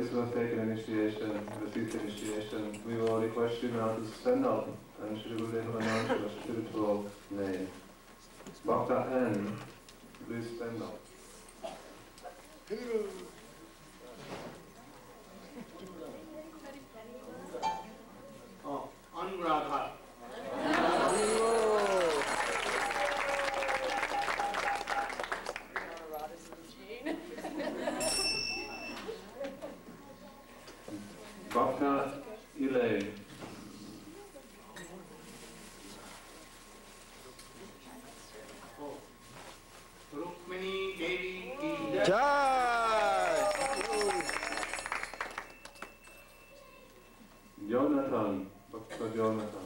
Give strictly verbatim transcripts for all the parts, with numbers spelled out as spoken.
who have taken initiation, received initiation, we will request you now to stand up and Shri Gurudev will announce your spiritual name. Bhakta N, please stand up. Oh, Anuradha. Bhakta Elaine. Oh, Rukmini Devi ki Jai! Jonathan, Bhakta Jonathan.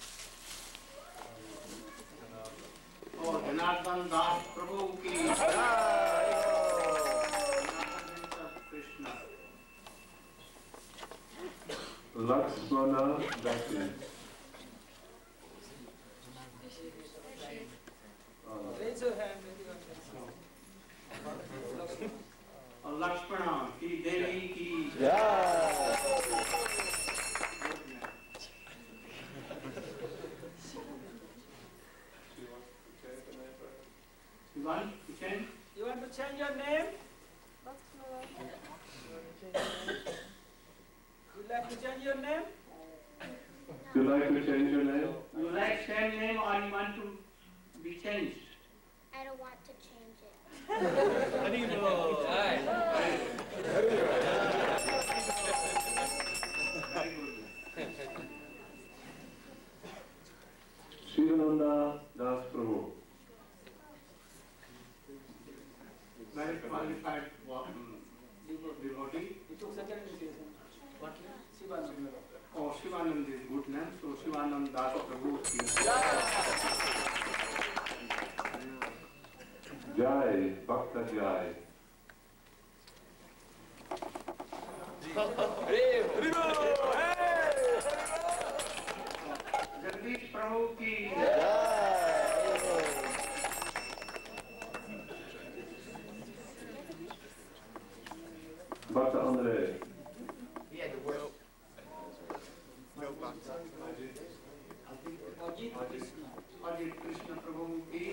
Oh, Janardhan Das Prabhu ki Krishna. Lakshmana Dasi. Raise your hand. और लक्ष्मण की देवी की Jai! You want to change? You want to change your name? Would like to change your name? Would you like to change your name? You like same name or you want to be changed? I don't want to change it. Shivananda Das Prabhu. Very qualified um, devotee. You took such an initiation. What name? Shivananda. Oh, Shivanand is good name, so Shivanand Das Prabhu. Jai, Bhakta Jai. Jagdish Prabhu ki Bhakta Andre. Ajit Krishna Prabhu ki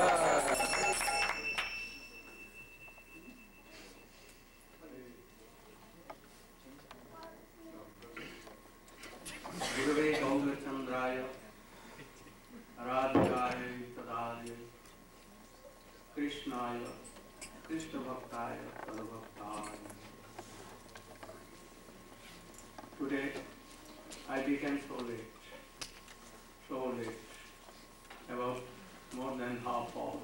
Gurave Gaurachandraya Radhikaya Tadaya Krishnaya Krishna Bhaktaya Tadabhaktaya. Today I became so late, so late, about more than half hour.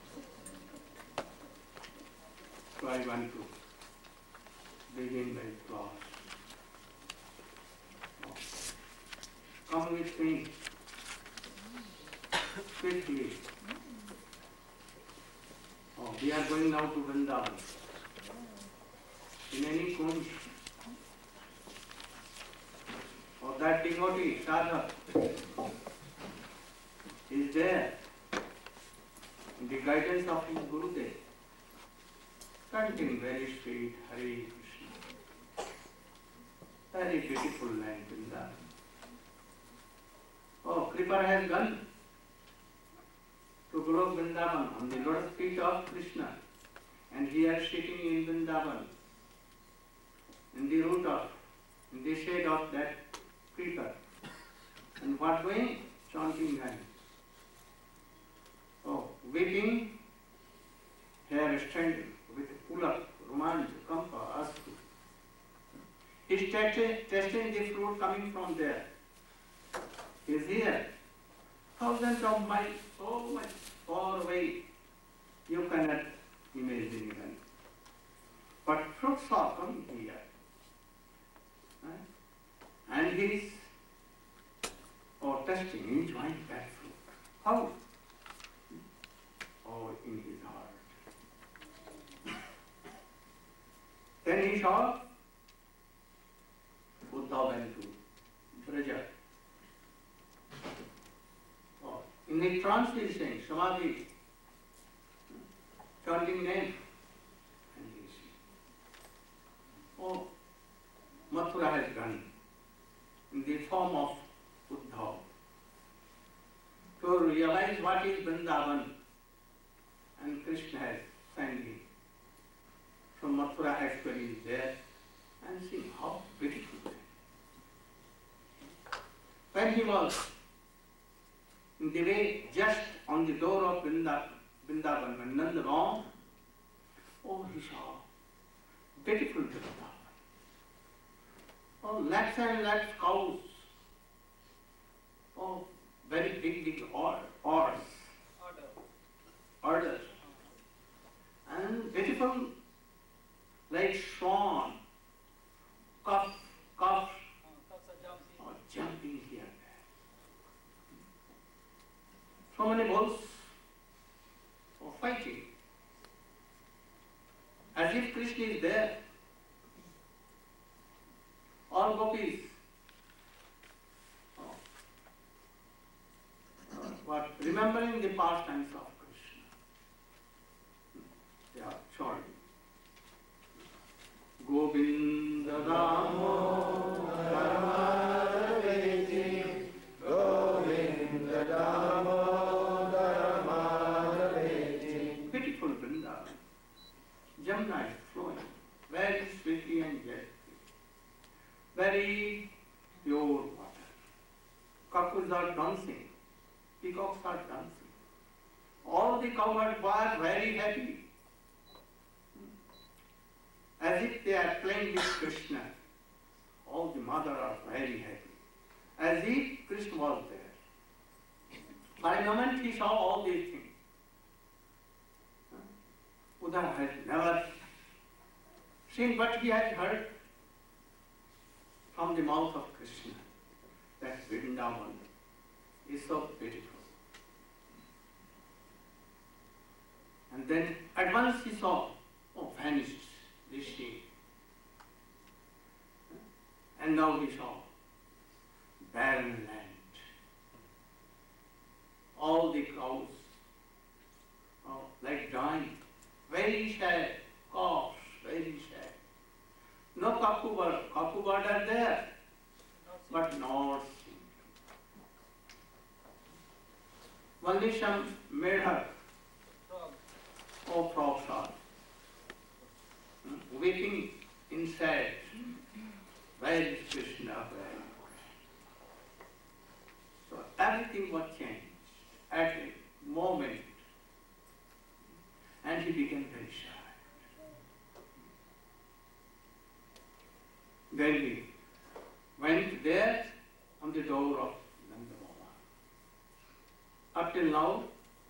So I want to begin my class. Come with me quickly. Oh, we are going now to Vrindavan. In any kunj, or that devotee, sadhak, is there in the guidance of his Gurudev, chanting very sweet Hare Krishna. Very beautiful land Vrindavan. Oh, Kripa has gone to Golok Vrindavan on the lotus feet of Krishna, and he is sitting in Vrindavan, in the root of, in the shade of that creeper. And what doing? Chanting hymns. Oh, weeping, hair standing with pulak, romanj, kampa, astu. He is testing the fruit coming from there. He is here. Thousands of miles, so much far away, you cannot imagine even. But fruits are coming here. Right? And he is oh, testing, enjoying that fruit. How? Oh, in his heart. Then he saw Uddhav went to Braja. Oh, in the trance he is saying, Samadhi, chanting name. And he is, oh, Mathura has done in the form of Uddhava. To realize what is Vrindavan, and Krishna has sent him from Mathura actually is there, and see how beautiful it is. When he was in the way just on the door of Vrindavan, when Nanda Ram, oh, he saw beautiful Vrindavan. Oh, lakhs and lakhs cows. Oh, very big, big or- oars. Orders. And beautiful, like swan, calf, calf, or jumping here and there. So many bulls or fighting. As if Krishna is there. All gopis. Oh. Uh, what? Remembering the pastimes of Krishna. They are short. Govinda Damo Dharmadaveti Govinda Damo Dharmadaveti. Beautiful Vrindavan. Jamuna is flowing very sweetly and gently. Very pure water. Cuckoos are dancing. Peacocks are dancing. All the cowherds were very happy. As if they are playing with Krishna. All the mothers are very happy. As if Krishna was there. For a moment he saw all these things. Uddhava has never seen, but he had heard from the mouth of Krishna that Vrindavan is so beautiful. And then at once he saw, oh, vanished this sea. And now he saw barren land. All the cows, oh, like dying, very sad, calves, very sad. No cuckoo bird, cuckoo bird are there, but not seen. Only some medhak, or frogs are weeping inside. Where is Krishna? Where? So everything was changed at a moment, and he became very shy. Then he went there on the door of Nanda Baba. Up till now,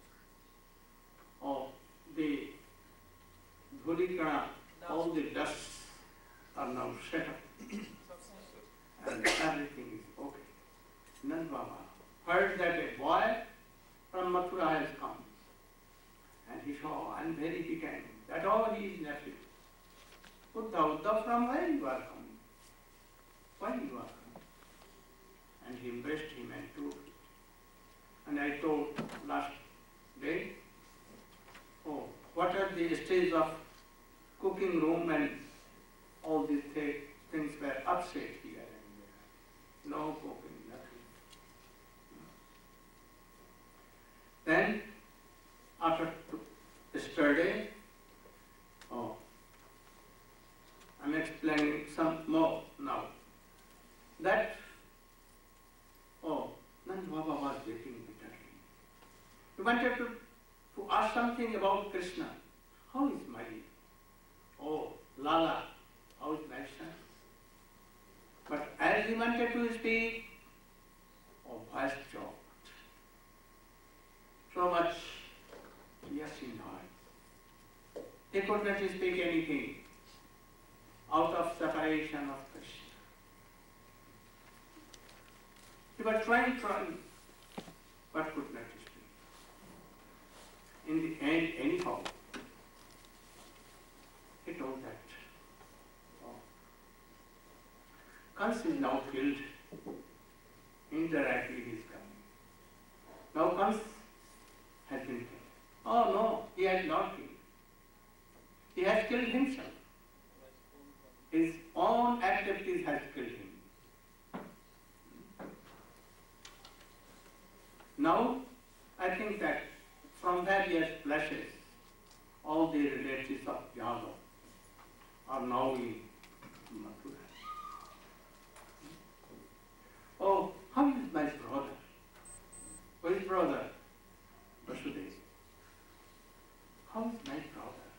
oh, the Dhulikana, all the dusts are now set up. And everything is okay. Nanda Baba heard that a boy from Mathura has come. And he saw, and very became, that all he is nephew. Uddhava, Uddhava, from where you are coming? Why you are coming? And he embraced him and took it. And I told last day, oh, what are the stages of cooking room and all these th- things were upset here and there. No cooking, nothing. Then, after yesterday, oh, I'm explaining some more now. That, oh, Nanda Baba was weeping bitterly. He wanted to, to ask something about Krishna. How is my, oh, Lala, how is my son? But as he wanted to speak, oh, voice choked. So much yes in heart. He could not speak anything out of separation of Krishna. He was trying, trying, but could not speak. In the end, anyhow, he told that, oh, Kans is now killed. Indirectly he is coming. Now Kans has been killed. Oh no, he has not killed. He has killed himself. his own activities has killed him. Now, I think that from various flashes, all the relatives of Yadav are now in Mathura. Oh, how is my brother? Which brother? Vasudev. How is my brother?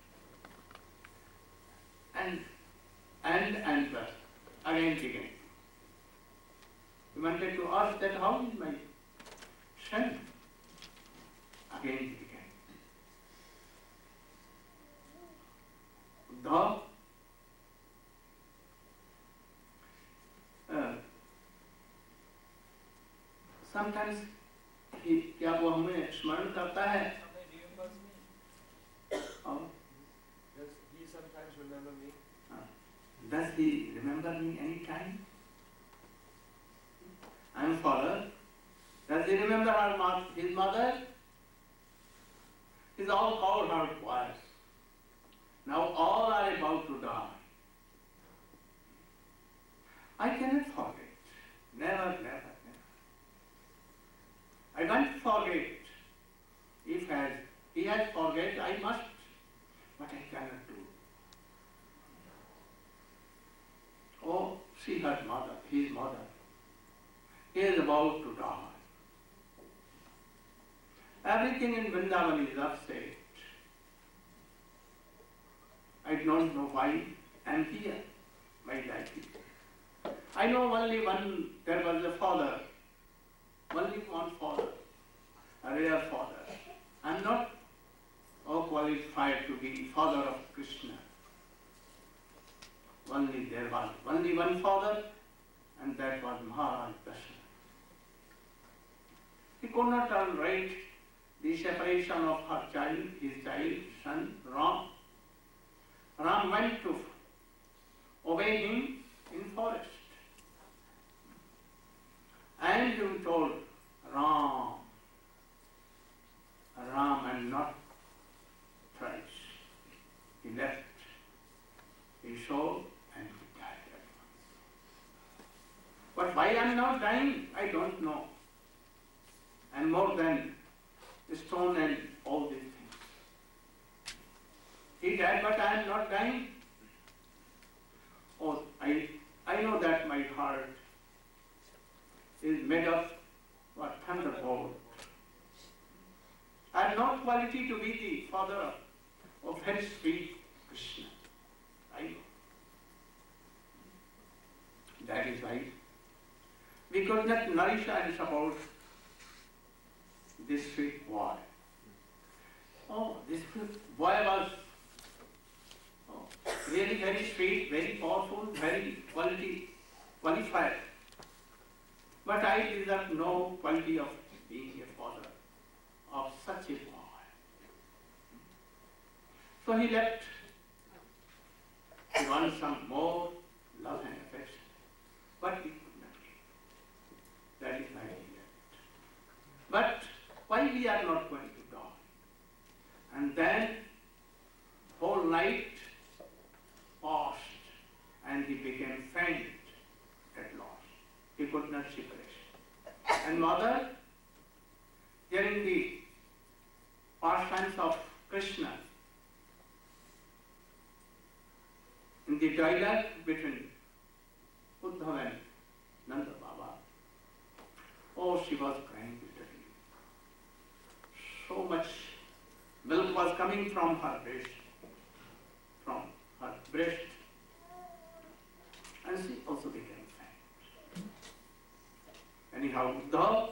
And, and, and, but, again, again. He wanted to ask that how is my son? Again, again. Uddhav, uh, sometimes he, क्या वो हमें स्मरण करता है? और Does he sometimes remember me? Does he remember me any time? I am father. Does he remember our mo his mother? He's all called her twice. Now all are about to die. I cannot forget. Never, never, never. I don't forget. If has, he has forget, I must. But I cannot do. Oh, see her mother, his mother. He is about to die. Everything in Vrindavan is upset. I don't know why I am here, my life. I know only one, there was a father, only one father, a real father. I am not oh, qualified to be father of Krishna. Only there was only one father, and that was Maharaj Dasharatha. He could not tolerate the separation of her child, his child, son, Ram. Ram went to obey him in forest. And he told Ram, Ram and not thrice. He left his soul and he died at once. But why I am not dying, I don't know. And more than stone and all these things. He died, but I am not dying. Oh, I, I know that my heart is made of what, thunderbolt. I have no quality to be the father of, of very sweet Krishna. I know. That is why we could not nourish and support this sweet boy. Oh, this boy was oh, really very sweet, very powerful, very quality, qualified. But I deserve no quality of being a father of such a boy. So he left. He wanted some more love and affection, but he could not give. That is why he left. But why we are not going to die? And then whole night passed and he became faint at last. He could not separate. And mother, hearing the pastimes of Krishna in the dialogue between Uddhava and Nanda Baba, oh, she was crying bitterly. So much milk was coming from her breast, from her breast, and she also became faint. Anyhow, Uddhava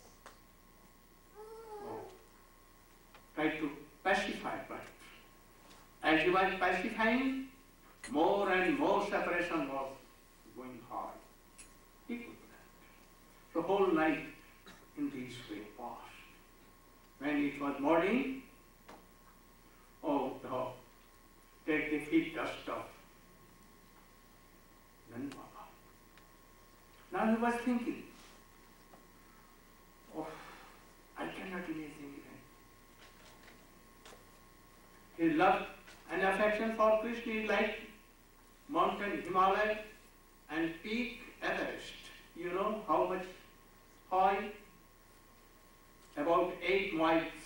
oh, tried to pacify, but as he was pacifying, more and more separation was going hard. He could not. The whole night in this way passed. When it was morning, oh, the, take the feet dust off. Then Baba. Now he was thinking, oh, I cannot imagine it. His love and affection for Krishna is like mountain Himalaya and peak Everest. You know how much high? About eight miles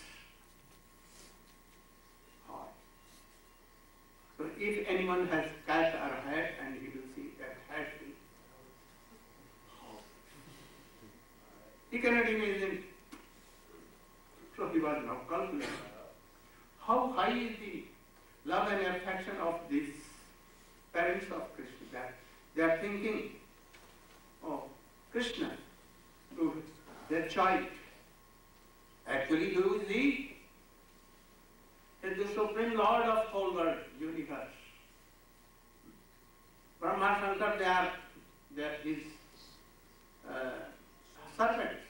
high. So if anyone has cat or hat, and he will see that hat, he cannot imagine. So he was now calculating how high is the love and affection of these parents of Krishna. That they are thinking of Krishna to their child. Actually, who is he? He is the Supreme Lord of whole world, universe. Brahma, Shankar, they are, they are his uh, servants.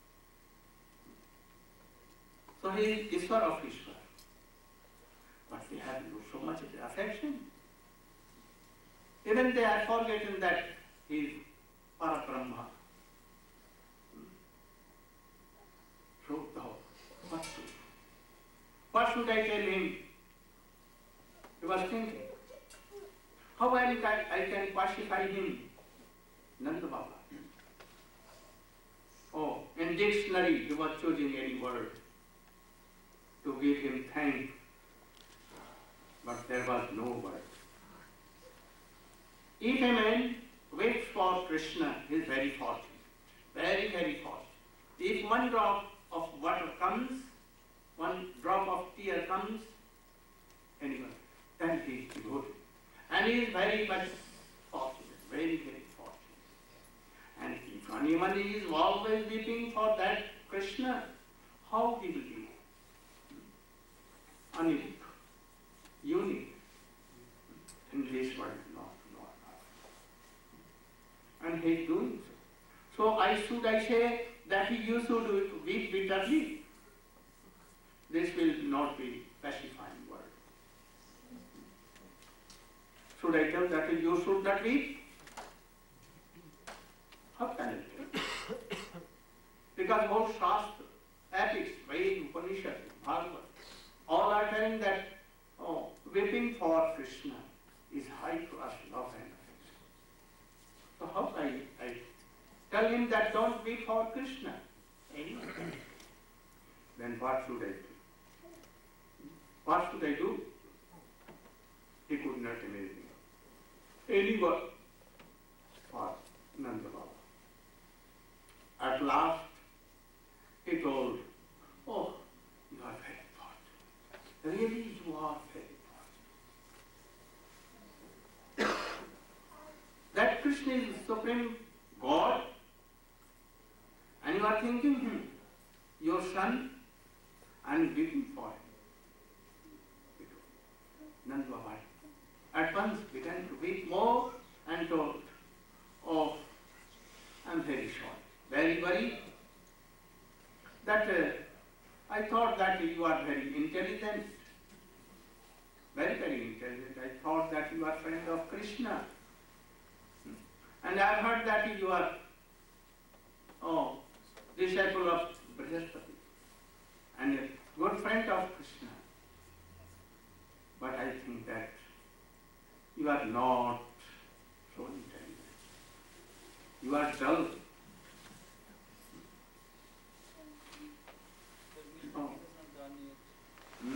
So he is Ishwar of Ishwar. But they have so much affection. Even they have forgotten that he is Parabrahma. So, what should, what should I tell him? He was thinking, how I can, I can pacify him? Nanda Baba. Oh, in dictionary he was choosing any word to give him thanks, but there was no word. If a man waits for Krishna, he is very fortunate, very, very fortunate. If one drop of water comes, one drop of tear comes, anyone, then he is devoted. And he is very much fortunate, very, very fortunate. And if anyone is always weeping for that Krishna, how he will be? Unique, unique in this world, not, not, not. And he is doing so. So I should I say that you should weep bitterly? This will not be pacifying word. Should I tell that you should not weep? How can I tell? Because both Shastra, epics, Veda, Upanishad, Bhagavad, all are telling that oh, weeping for Krishna is high to us love and affection. So how I, I tell him that don't weep for Krishna? Then what should I do? What should I do? He could not imagine any word for Nanda Baba. At last, he told, oh, you are very thoughtful. Really, you are very thoughtful. That Krishna is the Supreme God, and you are thinking him, your son, and weeping for him. Nanda Baba at once began to weep more and told, oh, I am very sorry, very worried that uh, I thought that you are very intelligent, very, very intelligent. I thought that you are friend of Krishna. And I have heard that you are oh, disciple of Brihaspati and a good friend of Krishna. But I think that you are not so intelligent. You are dull. Oh. Hmm?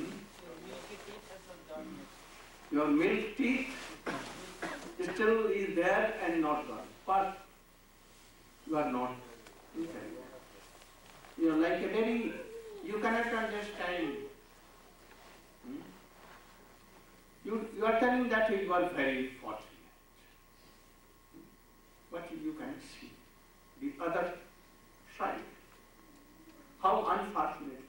Your milk teeth still is there and not gone. But you are not intelligent. You are like a baby. You cannot understand. Hmm? You, you are telling that you are very fortunate. But you can see the other side. How unfortunate.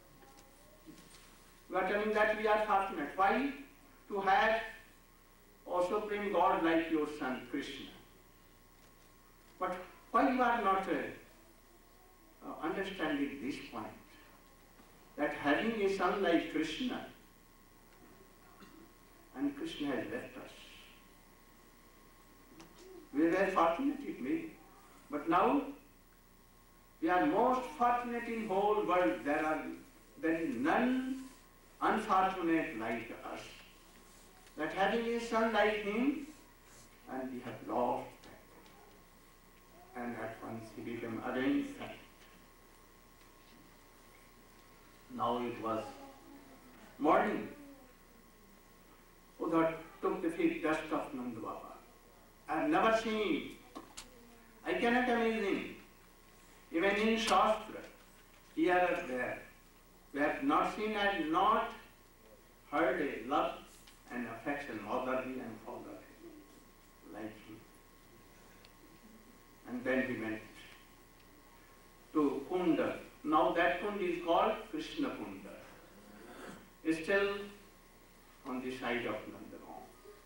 You are telling that we are fortunate. Why? To have a Supreme God like your son, Krishna. But why you are not uh, uh, understanding this point? That having a son like Krishna, and Krishna has left us. We were fortunate it may, but now we are most fortunate in whole world. There are there is none unfortunate like us. That having a son like him, and he had lost that. And at once he became again silent. Now it was morning. Uddhav took the feet dust of Nanda Baba. I have never seen, I cannot imagine, even in Shastra, here or there, we have not seen and not heard a love and affection, motherly and fatherly, like him. And then he went to Kunda. Now that Kunda is called Krishna Kunda. It's still on the side of Nandanam.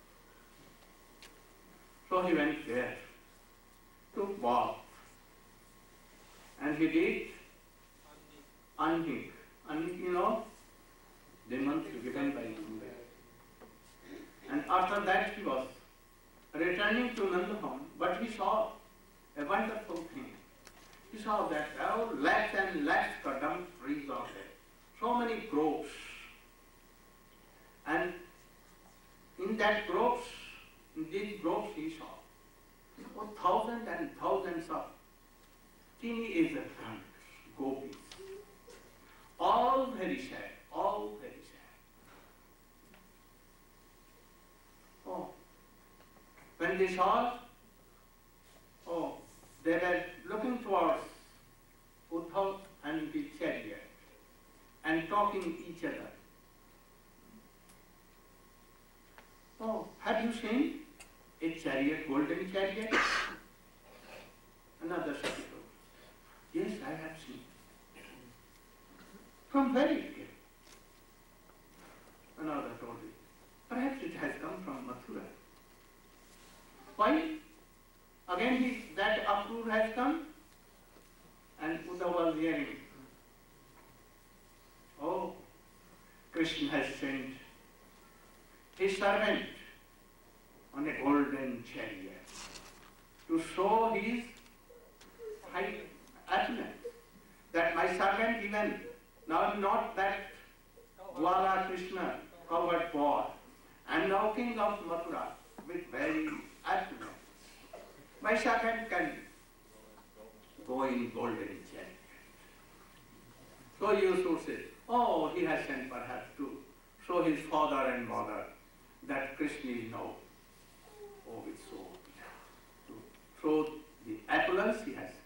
So he went there to bath. And he did Anhik. Anhik, you know, the month given by Kunda. And after that he was returning to Nandanam, but he saw a wonderful thing. He saw that oh, lakhs and lakhs kadam trees are there. So many groves. And in that groves, in these groves he saw oh, thousands and thousands of teeny Asian gopis. All very sad, all very sad. Oh, when they saw, oh, they were looking towards Uddhav and the chariot and talking each other. Oh, have you seen a chariot, golden chariot? Another Sati told, yes, I have seen. From where it came? Another told me, perhaps it has come from Mathura. Why? Again he, that uproar has come, and Uddhav was hearing, oh, Krishna has sent his servant on a golden chariot to show his high affluence, that my servant even, now not that Gwala Krishna covered poor, and now king of Mathura with very affluence. My servant can go in golden chariot. So you should say, oh, he has sent perhaps to show his father and mother that Krishna is now, oh, it's so, to show the opulence he has.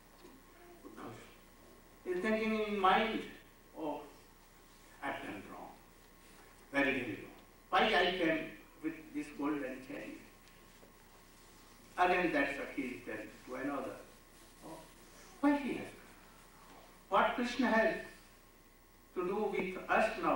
He's thinking in mind, oh, I've done wrong, very, very wrong. Why I came with this golden chariot? Again that Sakhi is telling to another, oh, why he has? What Krishna has to do with us now?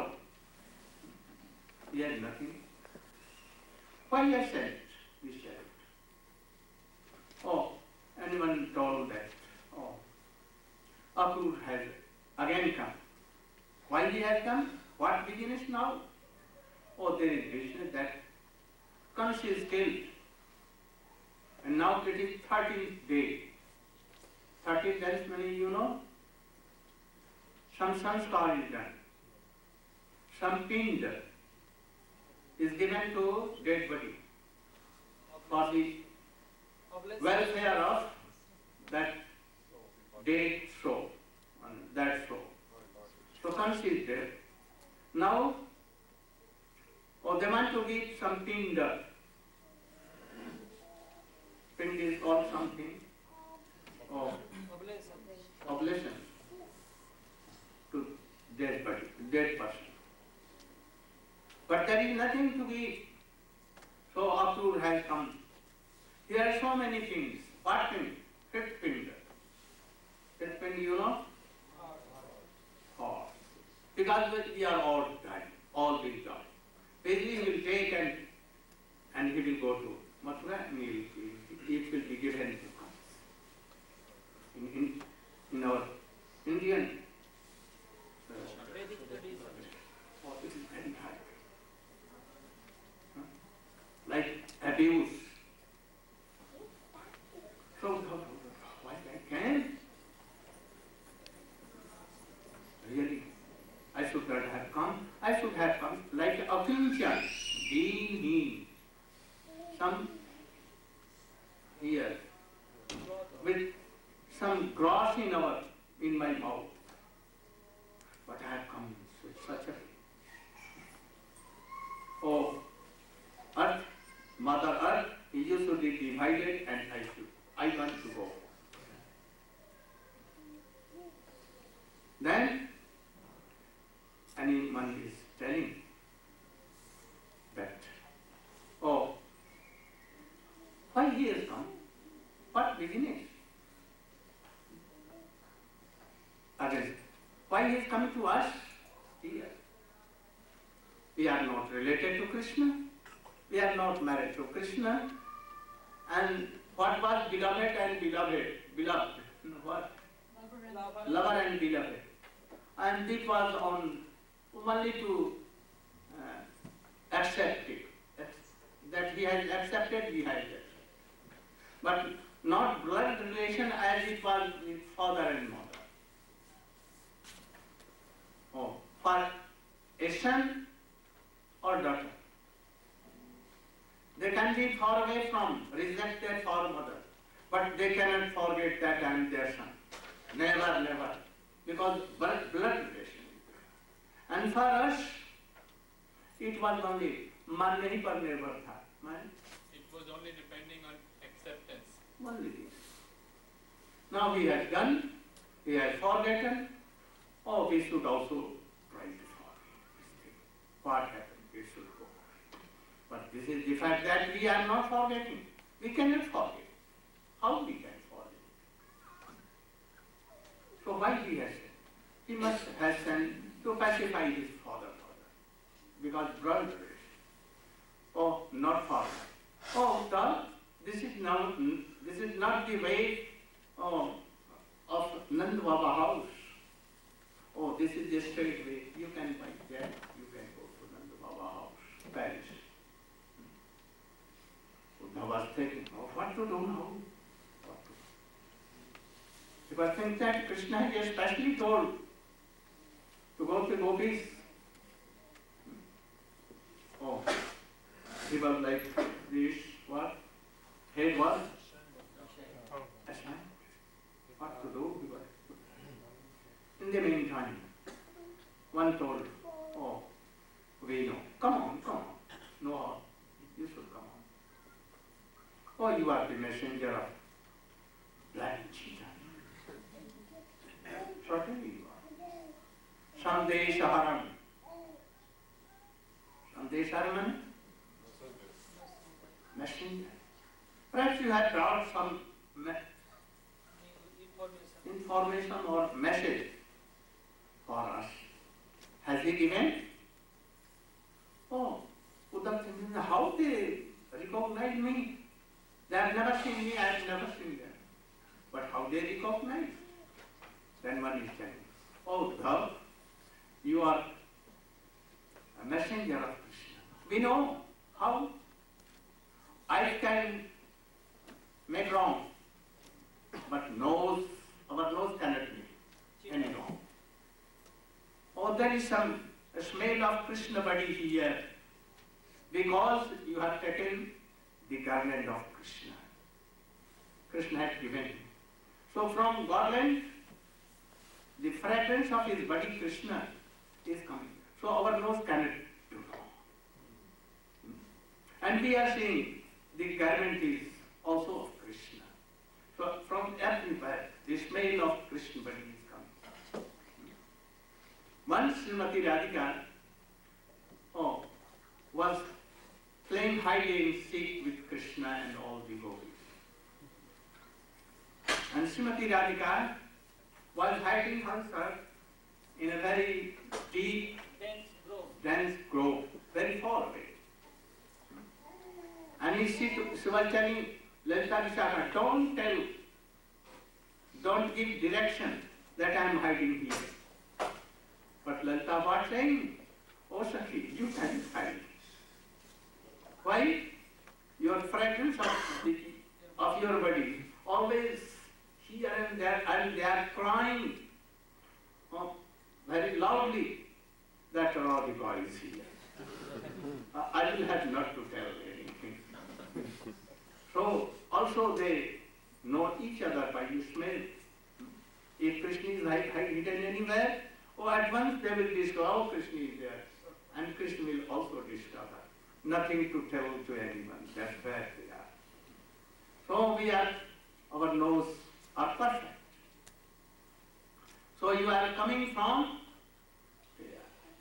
He has nothing. Why he has sent this chariot? Oh, anyone told that, oh, Akrur has again come. Why he has come? What business now? Oh, there is business that Kansa is killed. And now it is thirteenth day. thirteenth, that is many, you know. Some sanskar is done. Some pind is given to dead body for the welfare of that dead soul, that soul. So Kansa is there. Now, oh, they want to give some pind. Pind is called something, oh, oblation to dead body, dead person. But there is nothing to give. So Akrur has come. Here are so many things. What pind? Fifth pind. Fifth pind, you know? Horse. Because we are all dying, all will die. Basically he will take and and he will go to Mathura and he will, it will be given to us. In, in, in our Indian uh, oh, it is very hard. Huh? Like abuse. So why I can? Really, I should not have come. I should have come like a Kinchan, being mean. Some with some grass in our in my mouth. But I have come with such a oh earth, Mother Earth, you should be divided and I should I want to go. Then anyone is telling that, oh, why he has come? What business? Again, why he is coming to us here? We are not related to Krishna. We are not married to Krishna. And what was beloved and beloved? Beloved. What? Lover and beloved. And it was on only to uh, accept it. That he has accepted, we have accepted. But not blood relation as it was with father and mother. Oh, for a son or daughter. They can be far away from, reject their father, but they cannot forget that I am their son. Never, never. Because blood, blood relation. And for us, it was only man nahi par nirbhar tha. Man? It was only depending on acceptance. Only this. Now he has done, he has forgotten. Oh, we should also try to forget. What happened? We should go. But this is the fact that we are not forgetting. We cannot forget. How we can forget? So why he has said? He must have sent to pacify his father, father. Because brother is. Oh, not father. Oh, the, this is not this is not the way oh, of Nand Baba house. Oh, this is the straight way. You can find that. You can go to Nand Baba house, Paris. Uddhava was thinking, oh, what to do now? What to do? Because think that Krishna has especially told to go to gopis. Oh, he was like this, what? Head was? Ashamed. What to do? In the meantime, one told, oh, we know. Come on, come on. No, you should come on. Oh, you are the messenger of Black Cheetah. Certainly you are. Sandeshaharam. Sandeshaharam? Messenger. Perhaps you have brought some me information or message for us. Has he given? Oh, Uddhav thinking, how they recognize me? They have never seen me, I have never seen them. But how they recognize? Then one is telling, oh Uddhav, you are a messenger of Krishna. We know how I can make wrong, but nose, our nose cannot make any wrong. Oh, there is some smell of Krishna body here because you have taken the garland of Krishna. Krishna has given him. So from garland, the fragrance of his body, Krishna, is coming. So our nose cannot do wrong. And we are seeing the garment is also of Krishna. So from everywhere, the smell of Krishna body is coming. Once Srimati Radhika oh, was playing hide and seek with Krishna and all the gopis. And Srimati Radhika was hiding herself in a very deep, dense grove, dense grove, very far away. And he, she, she was telling Lalita Vishaka, don't tell, don't give direction that I am hiding here. But Lalita was saying, oh Sakhi, you can hide. Why? Your fragrance of, the, of your body, always here and there, and they are crying oh, very loudly that Radhika is here. uh, I will have not to tell anything. So also they know each other by the smell. If Krishna is hidden anywhere, oh, at once they will discover, oh, Krishna is there. And Krishna will also discover. Nothing to tell to anyone. That's where we are. So we are, our nose are perfect. So you are coming from here.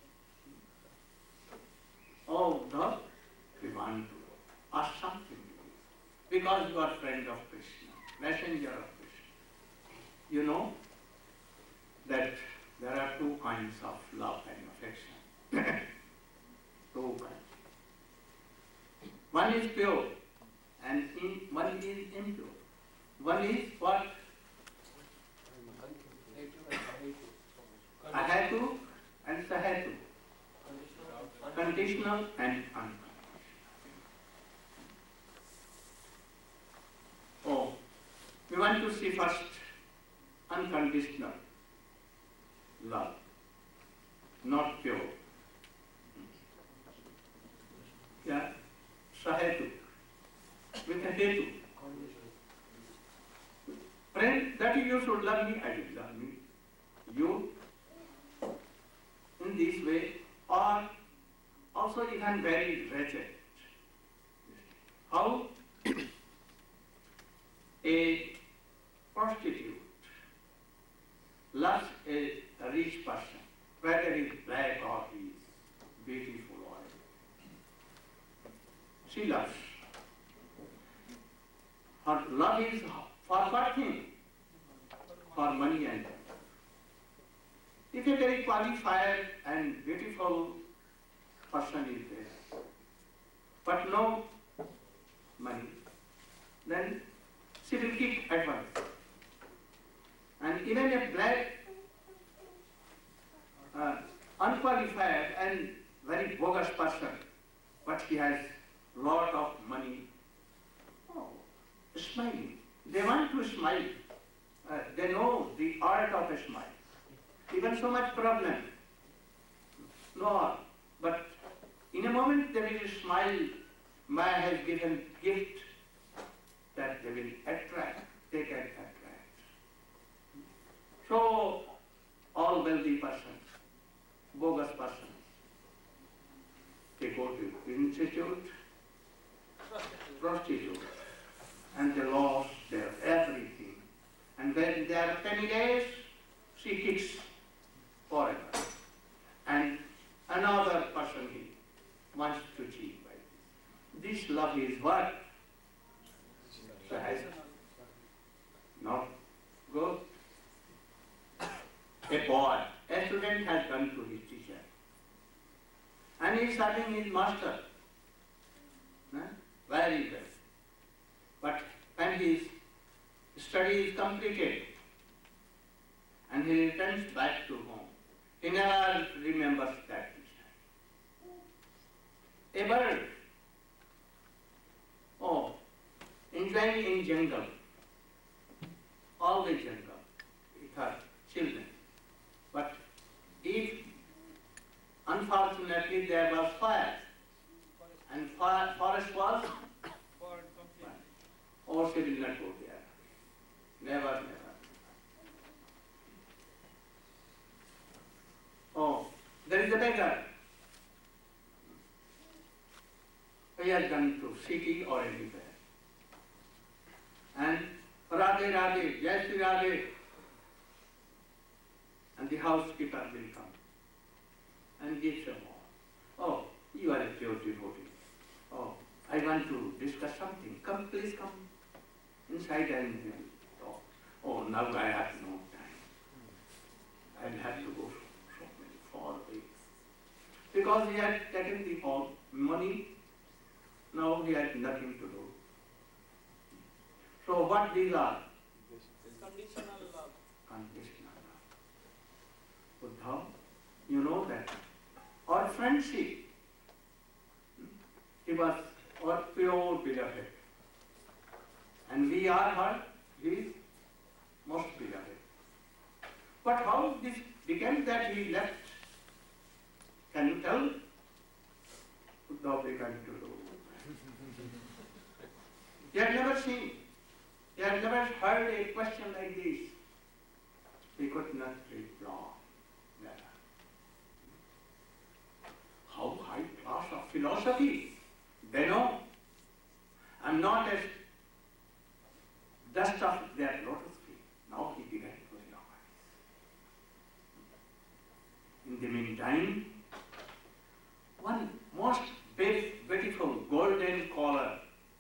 Oh, the we want to ask something. Because you are friend of Krishna, messenger of Krishna. You know that there are two kinds of love and affection. Two kinds. One is pure and in, one is impure. One is what? Ahetu and sahetu. Conditional and unconditional. Oh, we want to see first unconditional love, not pure. Yeah, sahetu, with a hetu. Friend, that you should love me, I will love me. You, in this way, are also even very wretched. How a prostitute loves a, a rich person, whether he is black or he is beautiful or she loves. Her love is for what thing? For money and wealth. If a very qualified and beautiful person is there, but no money, then she will keep at once. And even a black, uh, unqualified and very bogus person, but he has lot of money, oh, smiling. They want to smile. Uh, they know the art of a smile. Even so much problem. No, but in a moment they will smile. Maya has given gift that they will attract, they can attract. So, all wealthy persons, bogus persons, they go to institute, prostitute, and they lost their everything. And when they are ten days, she kicks forever. And another person he wants to cheat by this. This love is what? Sahaj. Not good. A boy, a student has gone to his teacher. And he is serving his master. Huh? Very well. But when his study is completed and he returns back to home, he never remembers that teacher. A bird, oh, enjoying in jungle, all the jungle, with her children. But if unfortunately there was fire, and fire, forest was, or she will not go there. Never, never. Oh, there is a beggar. He has gone to city or anywhere. And Radhe Radhe, Jai Shri Radhe. And the housekeeper will come and gives a more. Oh, you are a pure devotee. Oh, I want to discuss something. Come, please come inside and we will talk. Oh, now I have no time. I will have to go so, so many far away. Because he had taken the all money, now he had nothing to do. So what these are? Conditional love. Conditional love. Buddha, you know that our friendship, he was our pure beloved. And we are her, his most beloved. But how this became that he left? Can you tell? Buddha began to do. He had never seen, he had never like this. He could not reply. Never. How high class of philosophy? They know. I'm not as dust of their lotus feet. Now he began to realize. In the meantime, one most big, beautiful golden collar,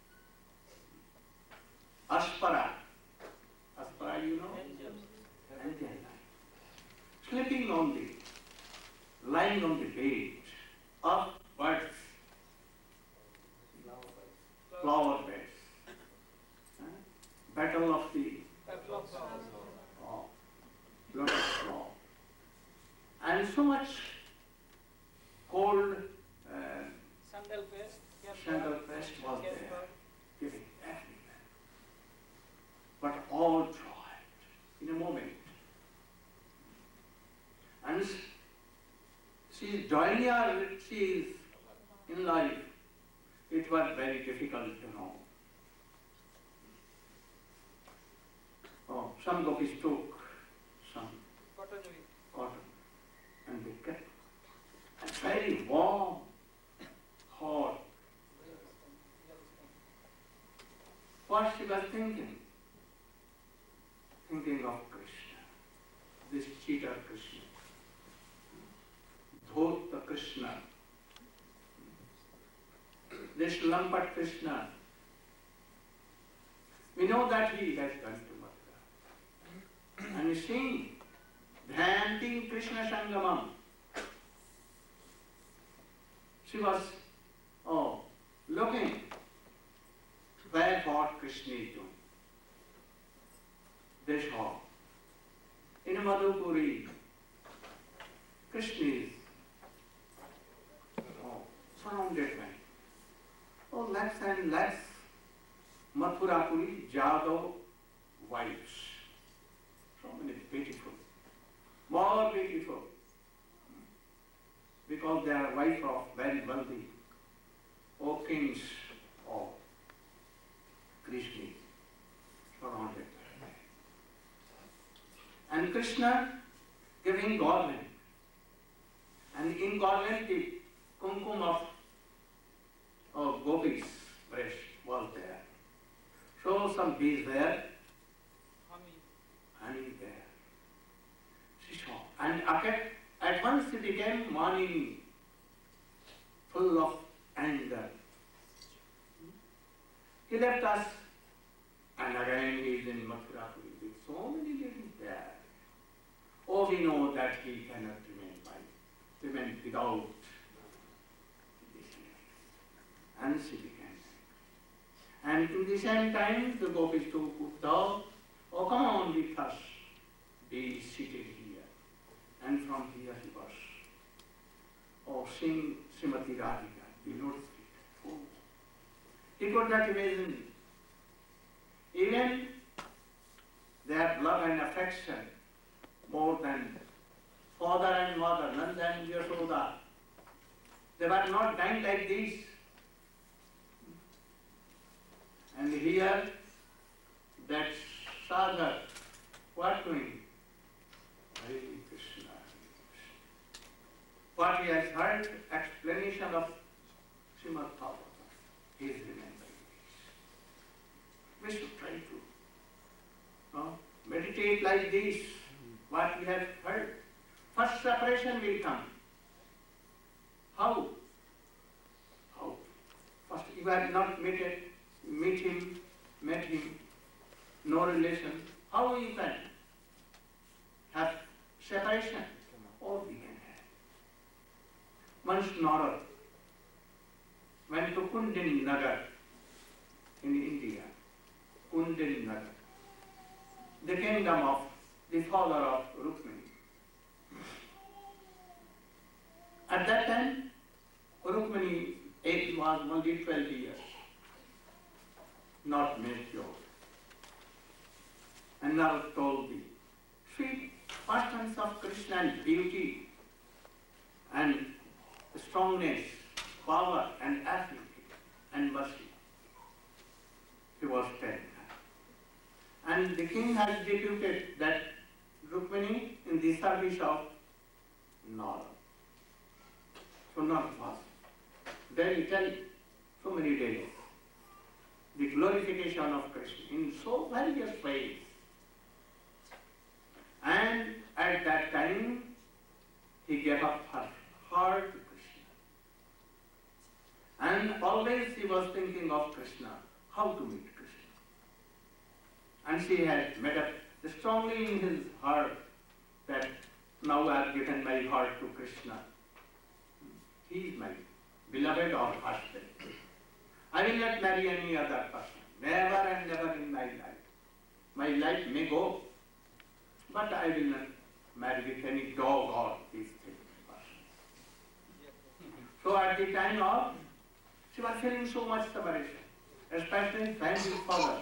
Aspara. Aspara, you know? Angel. Sleeping on the, lying on the bed of birds, flower beds. Huh? Battle of the oh, lotus flower. And so much cold uh, Sandal paste. sandal paste was there, giving everywhere. But all dried in a moment. And she is joining her, she is in life. It was very difficult to know. Oh, some gopis took some cotton and they kept and very warm, hot. What she was thinking? Thinking of Krishna, this cheater Krishna, Dhota Krishna, this Lampat Krishna. We know that he has gone to Mathura. And seeing, Dhyanting Krishna Sangamam, she was, oh, looking where what Krishna is doing. They saw in Madhupuri, Krishna is oh, surrounded by. Oh, lakhs and lakhs Mathurapuri, Jadava wives. So many beautiful, more beautiful, because they are wife of very wealthy, O kings of Krishna, surrounded. And Krishna giving garland, and in garland the kumkum of oh, gopis breast was there. So some bees there, honey there. She saw, and at, at once she became mourning, full of anger. He left us, and again he is in Mathurapuri with so many ladies there. Oh, we know that he cannot remain by, remain without this. And she began. And in the same time, the gopis took Uddhav, oh, come on with us, be seated here. And from here he was, oh, sing Srimati Radhika, the lotus feet. Oh. He could not imagine. Even their love and affection, more than father and mother, Nanda and Yashoda, they were not dying like this. And here, that sadhak, what doing? Hare Krishna. What he has heard, explanation of Srimad Bhagavatam, he is remembering this. We should try to uh, meditate like this, what we have heard. First separation will come. How? How? First, you have not met it. Meet him, met him, no relation. How you can have separation? Or we can have. Once Narad went to Kundin Nagar in India, Kundin Nagar, the kingdom of the father of Rukmini. At that time, Rukmini age was only twelve years. Not mature. And now told the sweet persons of Krishna and beauty and strongness, power and affinity and mercy. He was telling her. And the king has deputed that Rukmini in the service of Nala. So not fast. Then he tell so many days the glorification of Krishna in so various ways. And at that time he gave up her heart to Krishna. And always he was thinking of Krishna, how to meet Krishna. And she had made up strongly in his heart that now I have given my heart to Krishna. He is my beloved or husband. I will not marry any other person. Never and never in my life. My life may go, but I will not marry with any dog or these things. So at the time of, she was feeling so much separation, especially when his father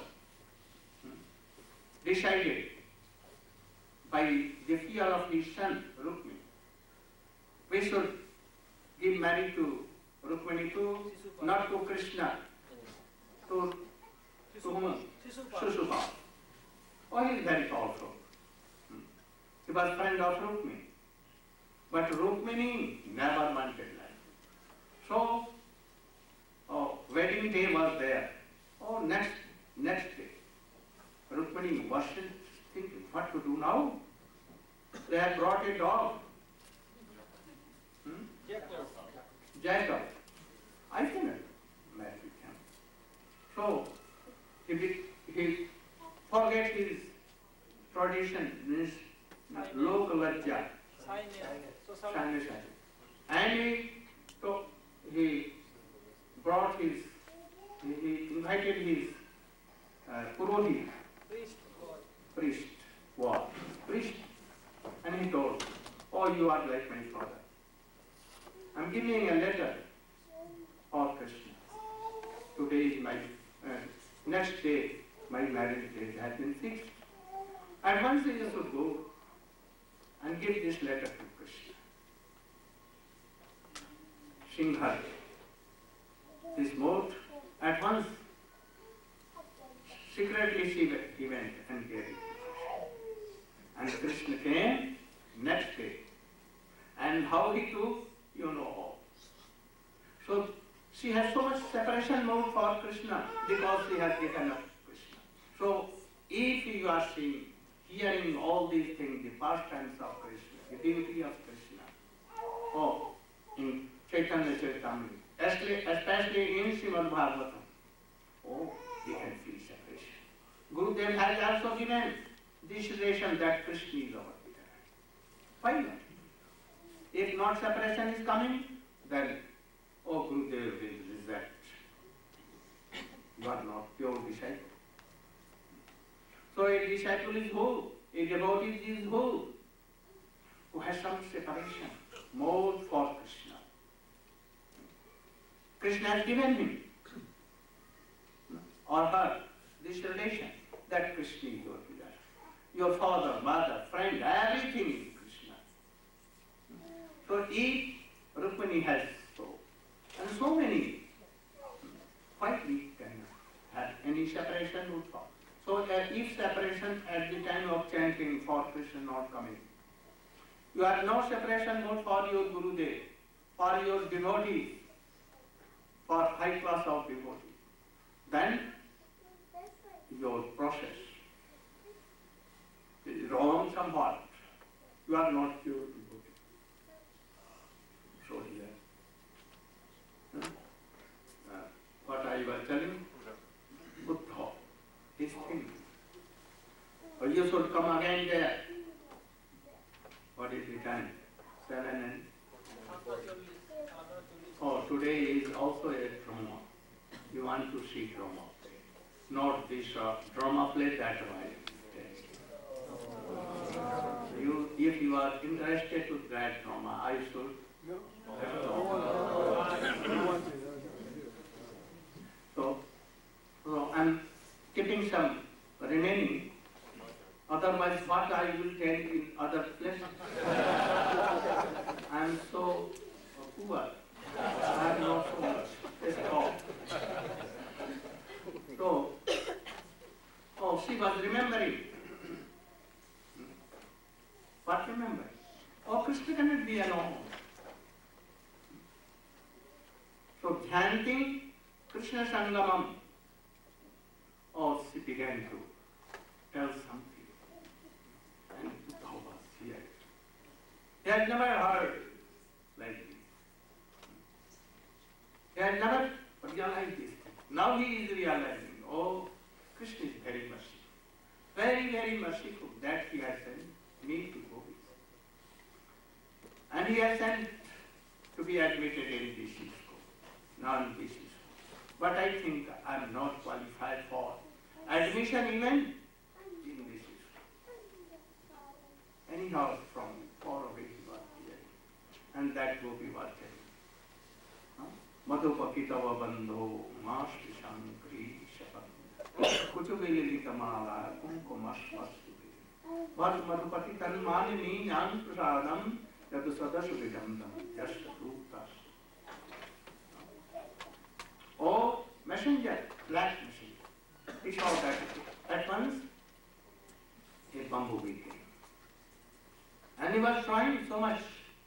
decided by the fear of his son, Rukmini, we should give marriage to Rukmini to, not to Krishna, to, to whom? Shishupal. Oh, he is very powerful. He was friend of Rukmini. But Rukmini never wanted life. So, oh, wedding day was there. Oh, next, next day. Rukmini was thinking, what to do now? They have brought a dog. Hmm? Jacob. I cannot marry with him. So, he, he forget his tradition, means lokalajja. And he, so he brought his, he, he invited his uh, Purohit, Priest. priest, was, priest, and he told, oh, you are like my father. I'm giving a letter for Krishna. Today is my, uh, next day, my marriage date has been fixed. At once you should go and give this letter to Krishna. Singha, this boat, at once, secretly she he went and gave it. And Krishna came next day. And how he took, you know all. So she has so much separation mode for Krishna because she has given up Krishna. So if you are seeing, hearing all these things, the pastimes of Krishna, the beauty of Krishna, oh, in Chaitanya Charitamrita, especially, especially in Srimad Bhagavatam, oh, we can feel separation. Gurudev has also given this relation that Krishna is our leader. Why not? If not separation is coming, then, oh, Gurudev will reject. You are not pure disciple. So a disciple is who? A devotee is who? Who has some separation, more for Krishna. Krishna has given him or her this relation that Krishna is your leader. Your father, mother, friend, everything is Krishna. So each Rukmini has so, and so many, quite we can have any separation would fall. So uh, if separation at the time of chanting for Krishna not coming, you have no separation mode for your Gurudev, for your devotees, for high class of devotees, then your process is wrong somewhat. You are not pure devotee. So here, huh? uh, what I was telling, good thought, this thing. Or you should come again there. What is the time? Seven and... Oh, today is also a drama. You want to see drama. Not this uh, drama play that way. You, if you are interested to that drama, I should. So, so I'm keeping some remaining. Otherwise, what I will tell in other places. I am so poor. I have not so much. It's all. So, oh, she was remembering. What remembering? Oh, Krishna cannot be alone. So, chanting Krishna Sangamam, oh, she began to tell something. And Buddha was here. He had never heard like this. He had never realized this. Now he is realizing, oh, Krishna is very merciful. Very, very merciful that he has sent me to go with. And he has sent to be admitted in this school, non this school. But I think I am not qualified for admission even in this school. Anyhow, from far away he was here. And that Gopi was telling. Madhupaki tava bandho mashti shankri shapan kuchubili kamala kumkumasmastu Bhat madhupati tan malini jnan prasadam yadu sadasubidamdam yasta ruptas. Oh, messenger, black messenger. He saw that at once a bumblebee came. And he was trying so much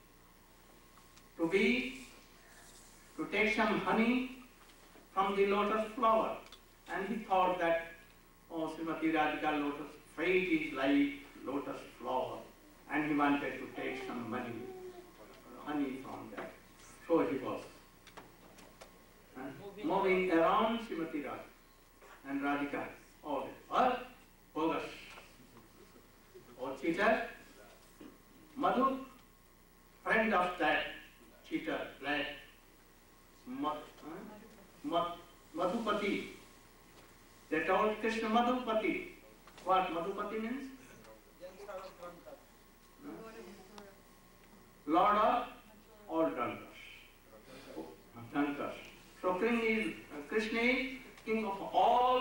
to be, to take some honey from the lotus flower. And he thought that, oh, Srimati Radhika lotus, fate is like lotus flower. And he wanted to take some money, honey from that. So he was uh, moving around Srimati Radhika and Radhika all day. Or bogus, or cheater, Madhu, friend of that cheater, like Mad, uh, Mad, Madhupati. They told Krishna Madhupati. What Madhupati means? Lord of all drunkards. Drunkards. So Krishna is, uh, Krishna is king of all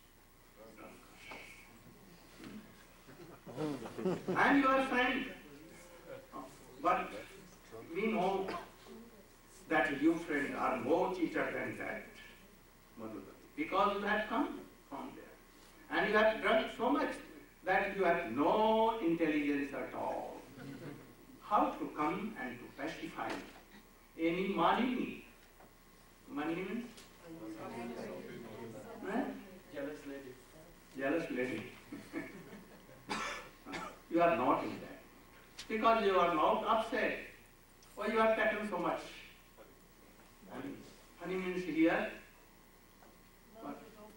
drunkards. And your friend. But we know that you friend are more cheater than that, Madhupati, because you have come from there. And you have drunk so much that you have no intelligence at all. How to come and to pacify any Manini? Manini means? Huh? Jealous lady. Jealous lady. You are not in that. Because you are not upset. Or you have taken so much. Honey, honey means here. What?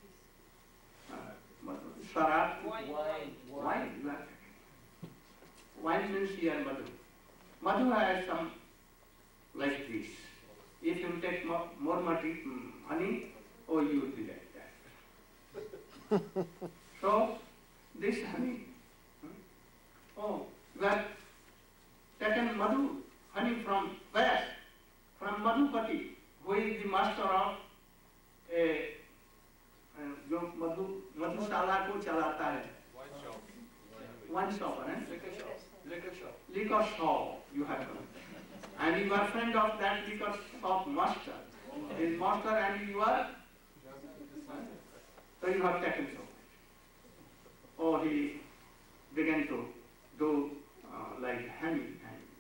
Uh, Sharab. Wine. Wine. You have taken. Wine means here Madhu. Madhu has some like this. If you take more, more mati, um, honey, oh, you will be like that. So, this honey, oh, you have taken Madhu, honey from where? From Madhupati, who is the master of a, जो मधु मधुशाला को चलाता है. One shop, right? Liquor shop. Liquor shop. Liquor shop, you have done. And you are friend of that liquor shop master. His master and you are, so you have taken so much. Oh, he began to do uh, like hanging.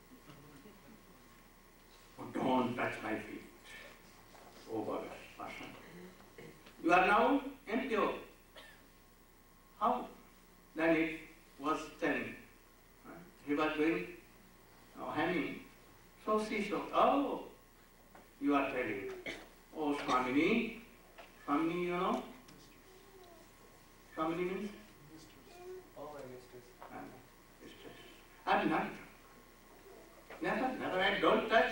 Oh, don't touch my feet. Oh, Bhagat, you are now impure. How? Then it was telling. He was doing uh, hanging. So she said, oh, you are telling. Oh, Swamini. Swamini, you know? Swamini means? Oh, my mistress. Uh, mistress. I have not. Never, never. I don't touch.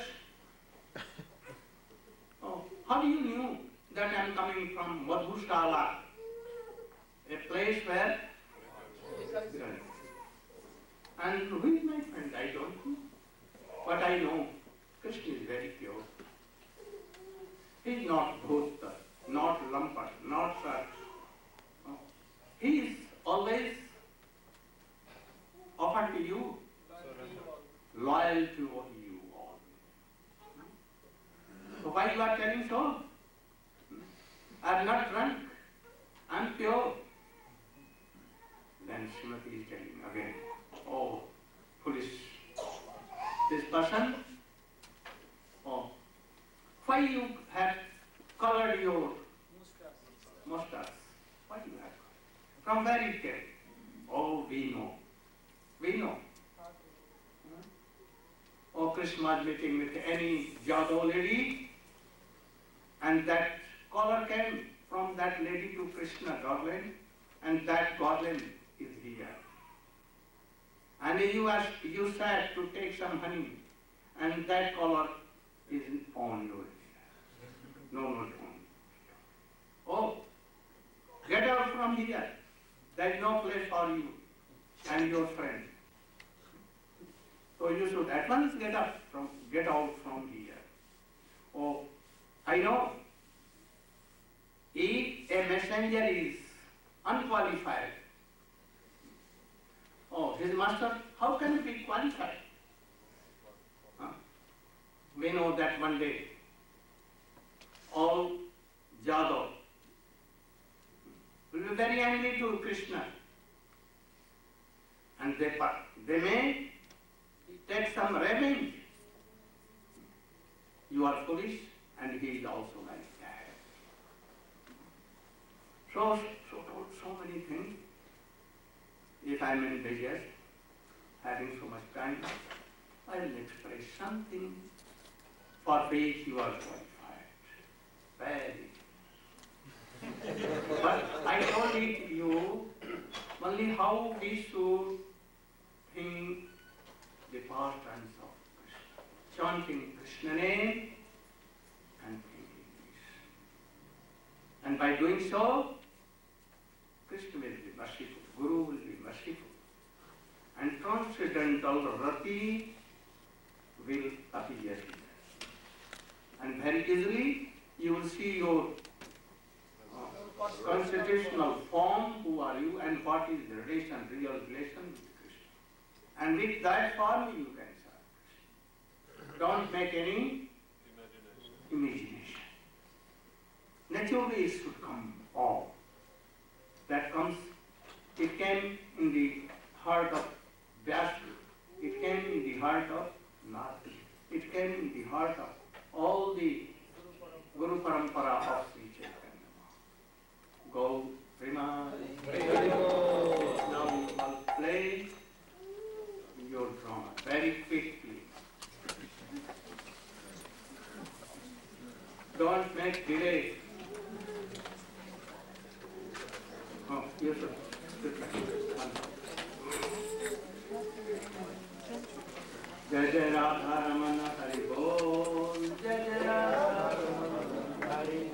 Oh, how do you know that I am coming from Madhushala, a place where? And who is my friend? I don't know. But I know Krishna is very pure. He is not Bhutta, not Lampat, not such. No. He is always offered to you, loyal to you all. So why you are telling so? I am not drunk. I am pure. And Srimati is telling again, oh, foolish, this person, oh, why you have colored your mustache? Why you have? From where it came? Oh, we know. We know. Oh, Krishna was meeting with any Yadav lady, and that color came from that lady to Krishna Godland, and that Godland is here. And you asked, you said to take some honey, and that color is on your ear. No, not on. Oh, get out from here. There is no place for you and your friend. So you should at once get up from, get out from here. Oh, I know. If a messenger is unqualified, oh, his master, how can he be qualified? Huh? We know that one day all Yadav will be very angry to Krishna, and they, they may take some revenge. You are foolish, and he is also like that. So, so, so many things. If I am in business, having so much time, I will express something for which you are qualified. Very. But I told it to you only how we should think the past times of Krishna. Chanting Krishna name and thinking this. And by doing so, Krishna will be merciful, Guru will be merciful. And transcendental rati will appear here. And very easily you will see your uh, constitutional form, who are you and what is the relation, real relation with Krishna. And with that form you can serve Krishna. Don't make any imagination. Naturally it should come all. That comes, it came in the heart of Vyasa, it came in the heart of Narada, it came in the heart of all the Guru Parampara of Sri Chaitanya. Go, Prema. Now you all play your drama very quickly. Don't make delay. Oh, yes, sir. Jai Jai Radha Ramana Hari Bol. Jai Jai Radha Ramana Hari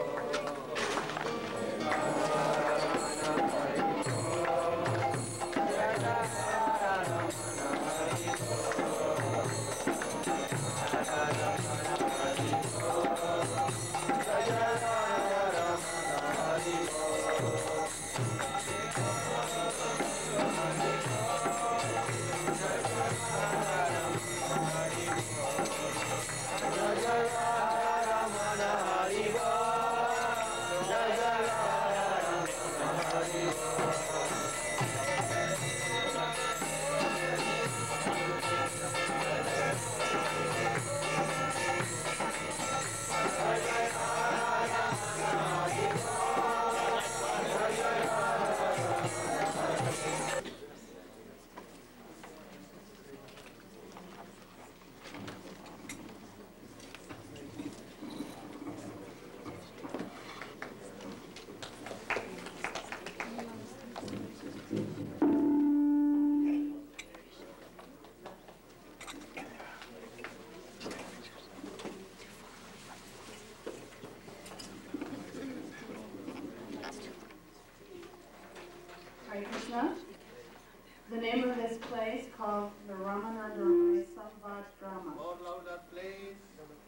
The name of this play is called the Ramananda Samvad Drama. More louder, please.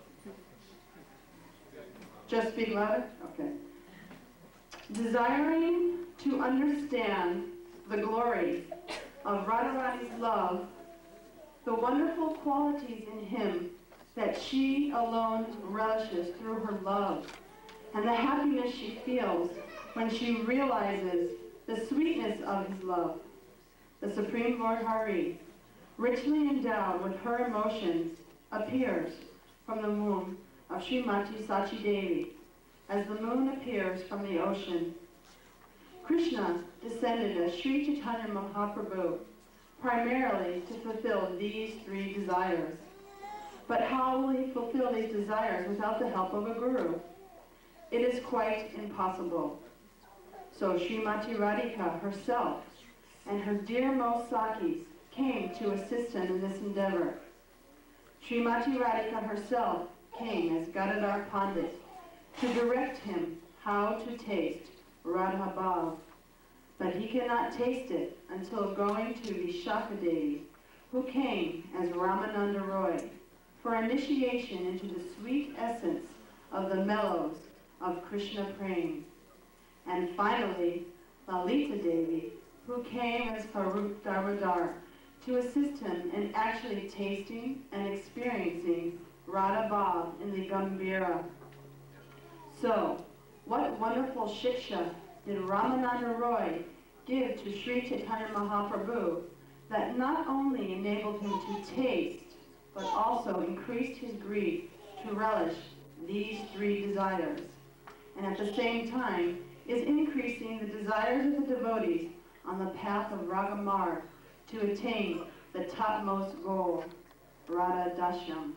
Just speak louder? Okay. Desiring to understand the glories of Radharani's love, the wonderful qualities in him that she alone relishes through her love, and the happiness she feels when she realizes the sweetness of his love, the Supreme Lord Hari, richly endowed with her emotions, appears from the womb of Srimati Sachi Devi, as the moon appears from the ocean. Krishna descended as Sri Chaitanya Mahaprabhu, primarily to fulfill these three desires. But how will he fulfill these desires without the help of a guru? It is quite impossible. So Srimati Radhika herself and her dearmost Sakis came to assist him in this endeavor. Srimati Radhika herself came as Gadadhar Pandit to direct him how to taste Radha Bhav, but he cannot taste it until going to Vishakha Devi, who came as Ramananda Roy for initiation into the sweet essence of the mellows of Krishna Prem, and finally Lalita Devi, who came as Faruk Darwadar to assist him in actually tasting and experiencing Radha Bhav in the Gambhira. So, what wonderful shiksha did Ramananda Roy give to Sri Chaitanya Mahaprabhu that not only enabled him to taste, but also increased his grief to relish these three desires, and at the same time is increasing the desires of the devotees on the path of Ragamar to attain the topmost goal, Radha Dashyam.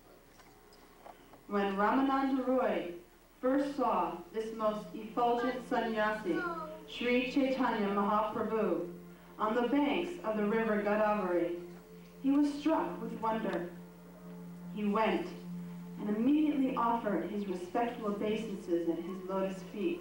When Ramananda Roy first saw this most effulgent sannyasi, Sri Chaitanya Mahaprabhu, on the banks of the river Godavari, he was struck with wonder. He went and immediately offered his respectful obeisances at his lotus feet.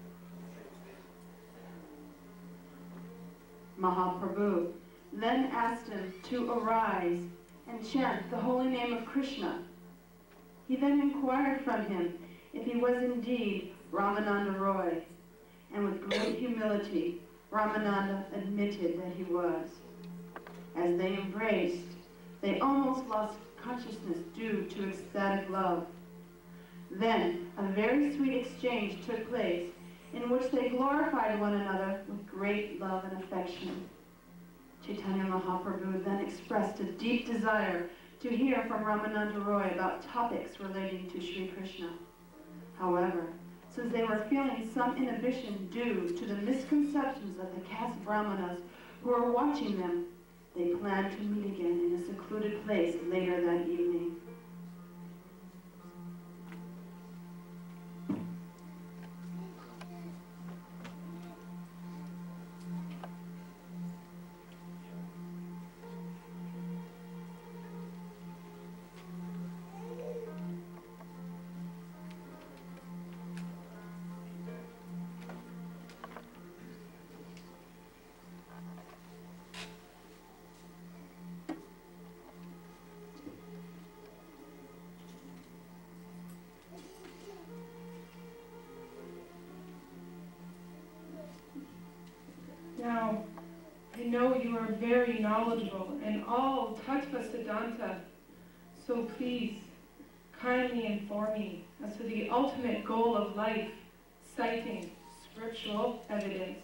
Mahaprabhu then asked him to arise and chant the holy name of Krishna. He then inquired from him if he was indeed Ramananda Roy, and with great humility, Ramananda admitted that he was. As they embraced, they almost lost consciousness due to ecstatic love. Then a very sweet exchange took place in which they glorified one another with great love and affection. Chaitanya Mahaprabhu then expressed a deep desire to hear from Ramananda Roy about topics relating to Sri Krishna. However, since they were feeling some inhibition due to the misconceptions of the caste brahmanas who were watching them, they planned to meet again in a secluded place later that evening. Now, I know you are very knowledgeable in all Tattva Siddhanta, so please kindly inform me as to the ultimate goal of life, citing scriptural evidence.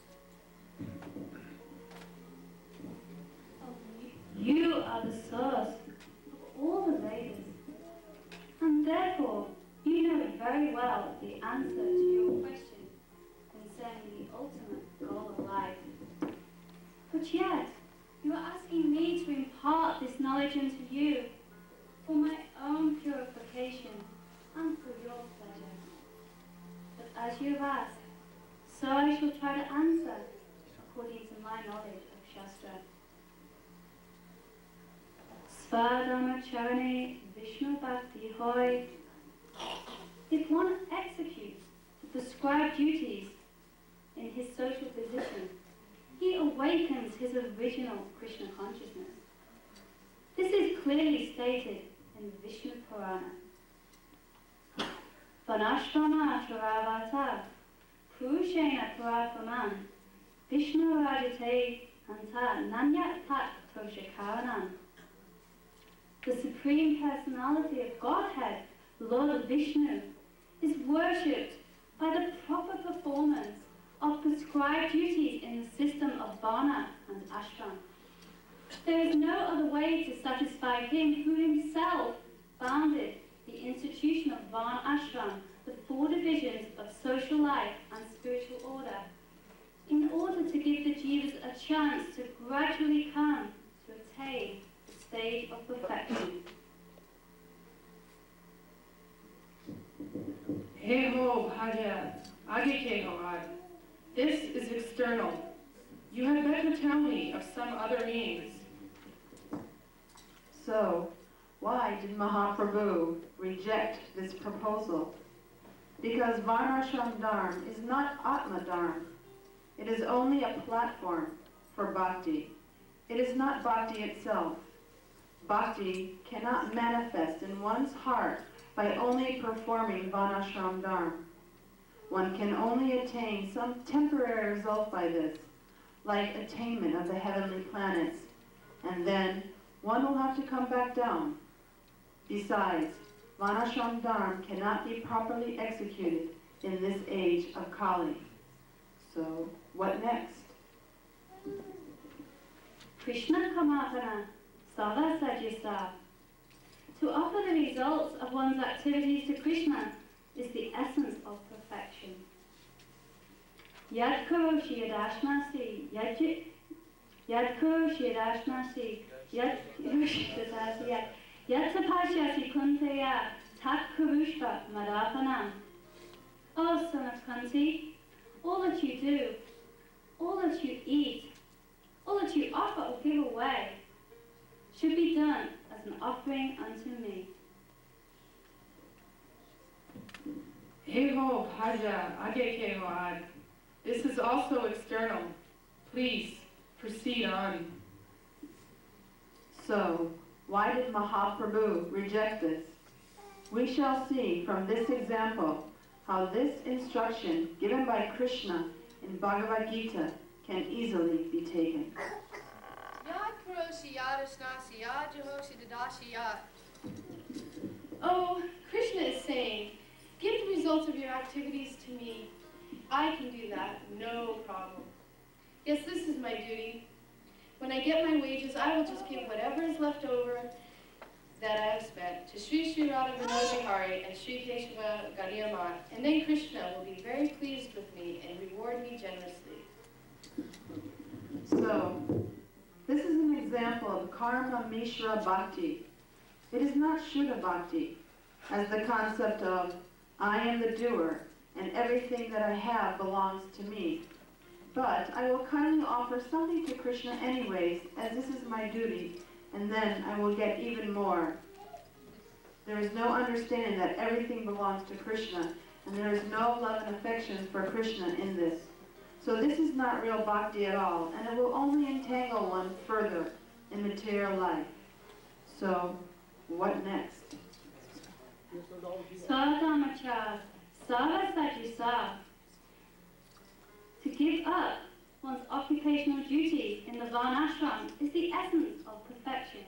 You are the source of all the Vedas, and therefore you know very well the answer to your question concerning the ultimate goal of life. But yet, you are asking me to impart this knowledge unto you for my own purification and for your pleasure. But as you have asked, so I shall try to answer according to my knowledge of Shastra. Svadhamacharane Vishnu Bhakti Hoy. If one executes the prescribed duties in his social position, he awakens his original Krishna consciousness. This is clearly stated in Vishnu Purana. Vanashrama Charavata Purushena Puraphaman Vishnu Rajate Anta Nanyat Tat Toshakaranam. The Supreme Personality of Godhead, Lord Vishnu, is worshipped by the proper performance of prescribed duties in the system of Varna and Ashram. There is no other way to satisfy him who himself founded the institution of Varna Ashram, the four divisions of social life and spiritual order, in order to give the jivas a chance to gradually come to attain the stage of perfection. Heho Bhagya, Agikeho Ad. This is external. You had better tell me of some other means. So, why did Mahaprabhu reject this proposal? Because Varnashram Dharma is not Atma Dharma. It is only a platform for bhakti. It is not bhakti itself. Bhakti cannot manifest in one's heart by only performing Varnashram Dharma. One can only attain some temporary result by this, like attainment of the heavenly planets, and then one will have to come back down. Besides, Varnashram Dharma cannot be properly executed in this age of Kali. So, what next? Krishna Kamahana, Sava Sajyasa. To offer the results of one's activities to Krishna is the essence of perfection. Yad karoshi yadashnasi, yad karoshi yadashnasi, yad karoshi yadashnasi, yad tapashyasi kunteya, tat karushva madhapanam. O son of Kunti, all that you do, all that you eat, all that you offer or give away, should be done as an offering unto me. Heho Bhagya, Agikeho Ad. This is also external. Please, proceed on. So, why did Mahaprabhu reject this? We shall see from this example how this instruction given by Krishna in Bhagavad Gita can easily be taken. Oh, Krishna is saying, give the results of your activities to me. I can do that, no problem. Yes, this is my duty. When I get my wages, I will just give whatever is left over that I have spent to Sri Sri Radha Vinod Bihari and Sri Keshava Gadiyamar, and then Krishna will be very pleased with me and reward me generously. So, this is an example of Karma Mishra Bhakti. It is not Shuddha Bhakti, as the concept of, I am the doer, and everything that I have belongs to me. But I will kindly offer something to Krishna anyways, as this is my duty, and then I will get even more. There is no understanding that everything belongs to Krishna, and there is no love and affection for Krishna in this. So this is not real bhakti at all, and it will only entangle one further in material life. So, what next? Sadhamachar, Sava Sajyasa. To give up one's occupational duties in the Varnashram is the essence of perfection.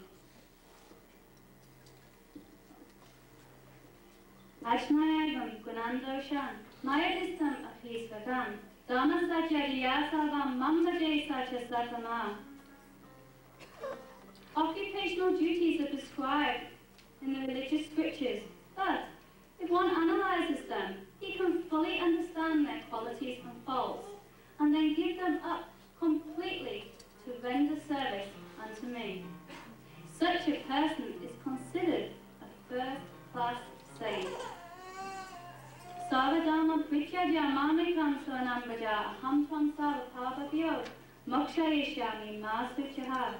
Ajnayavam Gunandoshan, Mayadistam Apisvagam, Dhamma Sajyariya Salvam Mambaje Sajya Satama. Occupational duties are prescribed in the religious scriptures, but if one analyzes them, he can fully understand their qualities and faults, and then give them up completely to render service unto me. Such a person is considered a first-class sage. Savadama Prityadya Mamikam Swanambaja Aham Tvam Savapavabhyo Mokshayishyami Masuchaha.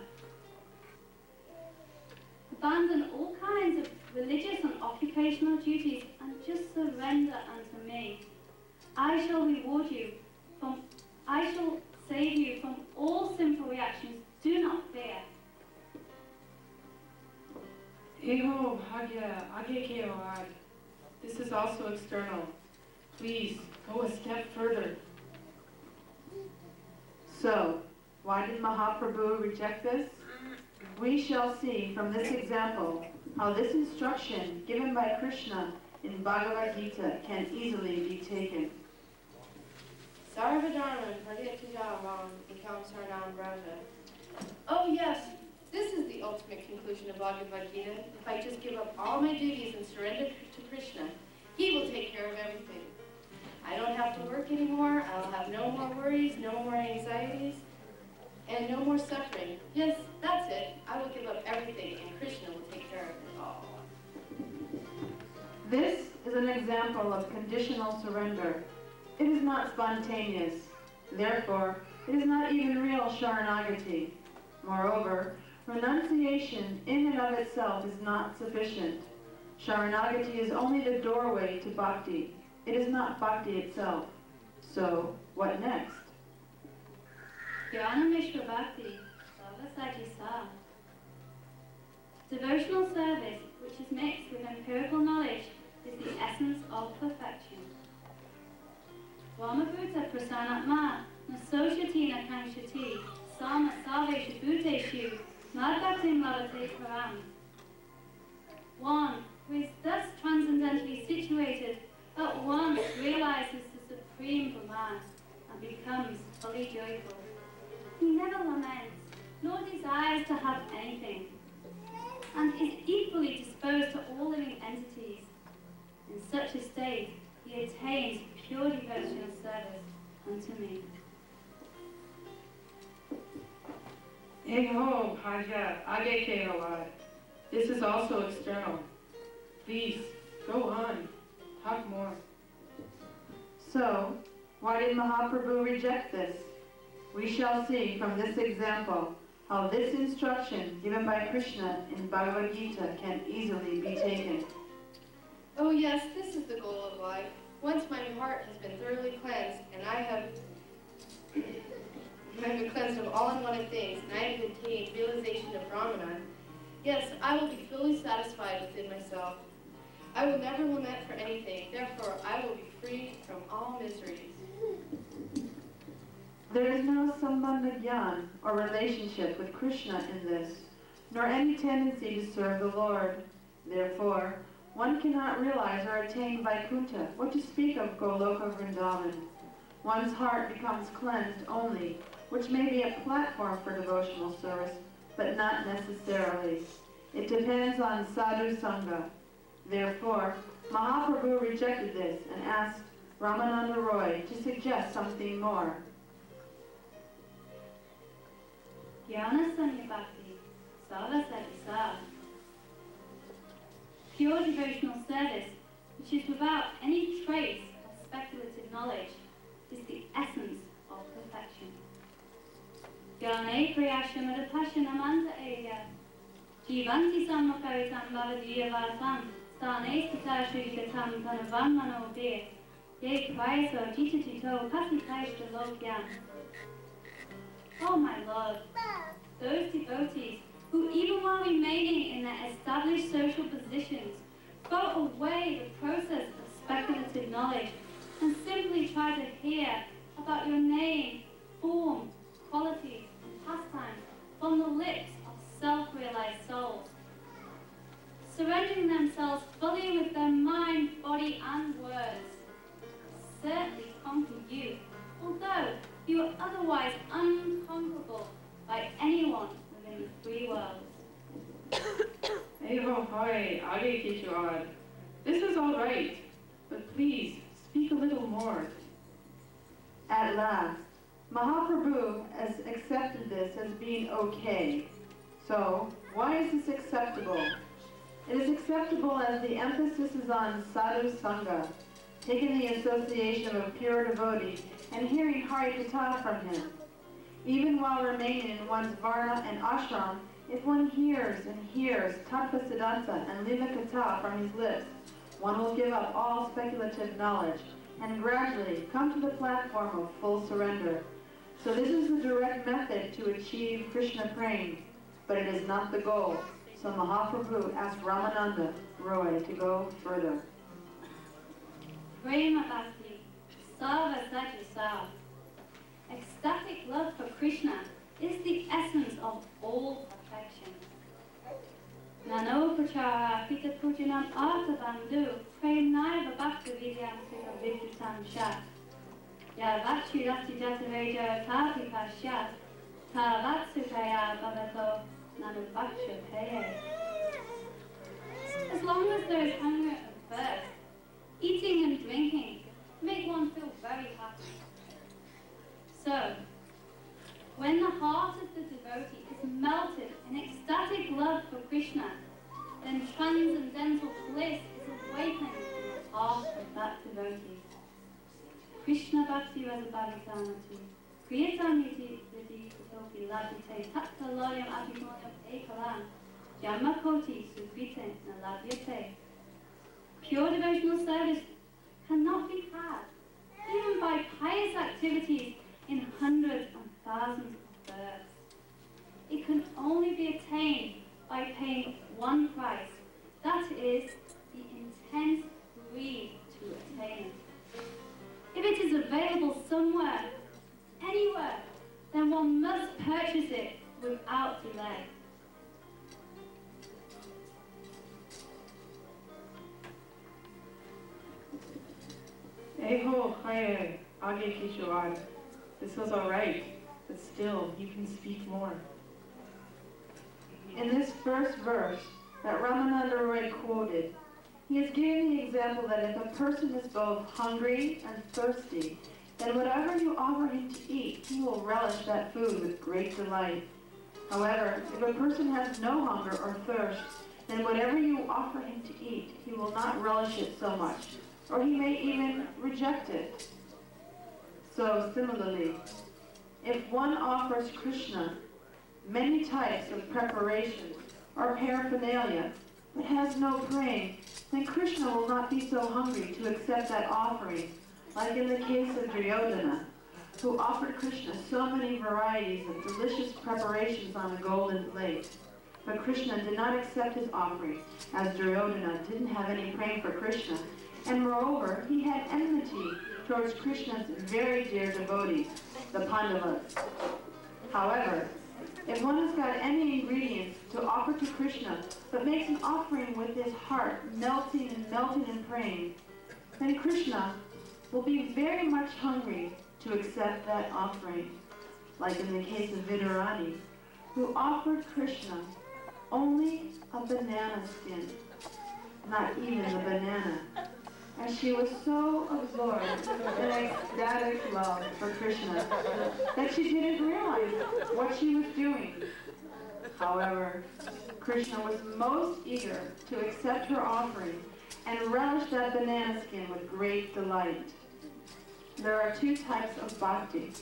Abandon all kinds of religious and occupational duties and just surrender unto me. I shall reward you from, I shall save you from all sinful reactions. Do not fear. Heho Bhagya, Agikeho Ad. This is also external. Please, go a step further. So, why did Mahaprabhu reject this? We shall see from this example how this instruction given by Krishna in Bhagavad Gita can easily be taken. Sarvadharman Pradhyatijamam Ekam Sarnam Braja. Oh yes, this is the ultimate conclusion of Bhagavad Gita. If I just give up all my duties and surrender to Krishna, he will take care of everything. I don't have to work anymore. I'll have no more worries, no more anxieties, and no more suffering. Yes, that's it. I will give up everything, and Krishna will take care of it all. This is an example of conditional surrender. It is not spontaneous. Therefore, it is not even real Sharanagati. Moreover, renunciation in and of itself is not sufficient. Sharanagati is only the doorway to bhakti. It is not bhakti itself. So, what next? Jnana Mishra Bhakti, Sarvasati Sa. Devotional service, which is mixed with empirical knowledge, is the essence of perfection. Vamabhuta prasanatma, nasoshatina kanshati, sama salveshu bhuteshu, madbhaktim lavate param. One who is thus transcendently situated at once realizes the supreme Brahman and becomes fully joyful. He never laments, nor desires to have anything, and is equally disposed to all living entities. In such a state, he attains pure devotional service unto me. Eho, Bhaja, Age Kehalad. This is also external. Please, go on. Talk more. So, why did Mahaprabhu reject this? We shall see from this example how this instruction given by Krishna in Bhagavad Gita can easily be taken. Oh yes, this is the goal of life. Once my heart has been thoroughly cleansed, and I have, I have been cleansed of all unwanted things, and I have attained realization of Brahmanan, yes, I will be fully satisfied within myself. I will never lament for anything, therefore I will be free from all miseries. There is no sambandha gyan or relationship with Krishna in this, nor any tendency to serve the Lord. Therefore, one cannot realize or attain Vaikuntha, what to speak of Goloka Vrindavan. One's heart becomes cleansed only, which may be a platform for devotional service, but not necessarily. It depends on sadhu sangha. Therefore, Mahaprabhu rejected this and asked Ramananda Roy to suggest something more. Jnana Sanya Bhakti, Sarvasati Sa. Pure devotional service, which is without any trace of speculative knowledge, is the essence of perfection. Jnane Priyashamada Pashanamanta Eya, Jivanti Samakaritam Bhavadiya Vasam, Stane Stita Shritatam Tanavan Mano De, Ye Prayaso Jitachito Pasitashta Lokyam. Oh my Lord, those devotees who, even while remaining in their established social positions, throw away the process of speculative knowledge and simply try to hear about your name, form, qualities, and pastimes from the lips of self-realized souls. Surrendering themselves fully with their mind, body, and words certainly conquer you, although you are otherwise unconquerable by anyone within the three worlds. Eho, hoi, Age Kehalad. This is all right, but please, speak a little more. At last, Mahaprabhu has accepted this as being okay. So, why is this acceptable? It is acceptable as the emphasis is on sadhu sangha, taking the association of a pure devotee and hearing Hari Katha from him. Even while remaining in one's varna and ashram, if one hears and hears Tattva Siddhanta and Lila Katha from his lips, one will give up all speculative knowledge and gradually come to the platform of full surrender. So this is the direct method to achieve Krishna prema, but it is not the goal. So Mahaprabhu asked Ramananda Roy to go further. Prema Bhakti, Sarvasati Sa. Ecstatic love for Krishna is the essence of all perfection. Nano Prachara Pita Pujanam Artha Bandhu Prem Naiva Bhakti Vidyam Sika Vidyutam Shat. Ya Vachu Rasti Jatareja Tati Pashat, Ta Vatsukaya Bavato Nanu Vaksha Peye. As long as there is hunger and thirst, eating and drinking make one feel very happy. So, when the heart of the devotee is melted in ecstatic love for Krishna, then transcendental bliss is awakened in the heart of that devotee. Krishna Bhakti Rasa Bhavitamati, Kriyatam Yati Yati Kutoki Labhite, Takta Loyam Abhimoyam Ekalam, Yamakoti Sukrite Nalabyate. Pure devotional service cannot be had, even by pious activities in hundreds and thousands of births. It can only be attained by paying one price, that is, the intense greed to attain it. If it is available somewhere, anywhere, then one must purchase it without delay. Eho Chaye Age Kishore. This was all right, but still, you can speak more. In this first verse that Ramananda Roy quoted, he is giving the example that if a person is both hungry and thirsty, then whatever you offer him to eat, he will relish that food with great delight. However, if a person has no hunger or thirst, then whatever you offer him to eat, he will not relish it so much, or he may even reject it. So similarly, if one offers Krishna many types of preparations or paraphernalia, but has no praying, then Krishna will not be so hungry to accept that offering, like in the case of Duryodhana, who offered Krishna so many varieties of delicious preparations on a golden plate. But Krishna did not accept his offering, as Duryodhana didn't have any praying for Krishna, and moreover, he had enmity towards Krishna's very dear devotees, the Pandavas. However, if one has got any ingredients to offer to Krishna, but makes an offering with his heart melting and melting and praying, then Krishna will be very much hungry to accept that offering, like in the case of Vidarani, who offered Krishna only a banana skin, not even the banana, and she was so absorbed in ecstatic love for Krishna that she didn't realize what she was doing. However, Krishna was most eager to accept her offering and relish that banana skin with great delight. There are two types of bhakti,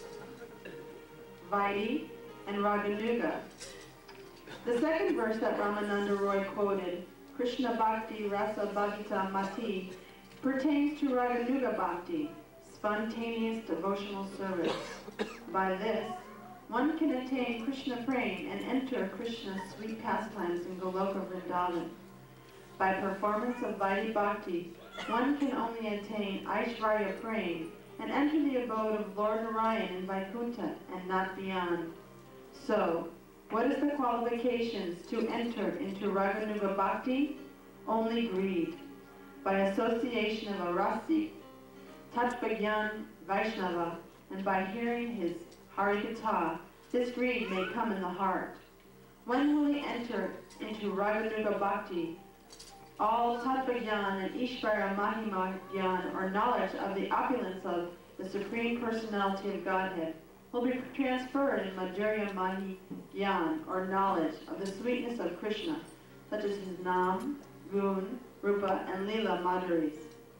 Vaidhi and Raganuga. The second verse that Ramananda Roy quoted, Krishna Bhakti Rasa Bhagita Mati, pertains to Raganuga Bhakti, spontaneous devotional service. By this, one can attain Krishna praying and enter Krishna's sweet pastimes in Goloka Vrindavan. By performance of Vaidhi Bhakti, one can only attain Aishvarya praying and enter the abode of Lord Narayan in Vaikuntha and not beyond. So, what is the qualifications to enter into Raganuga Bhakti? Only greed. By association of a Rasi, Tatvagyan Vaishnava, and by hearing his Harikatha, this greed may come in the heart. When will he enter into Raganuga Bhakti? All Tatvagyan and Ishvara Mahima Gyan, or knowledge of the opulence of the Supreme Personality of Godhead, will be transferred in Madhurya Mahi Gyan, or knowledge of the sweetness of Krishna, such as his Nam, Gun, Rupa, and Leela Madhuris.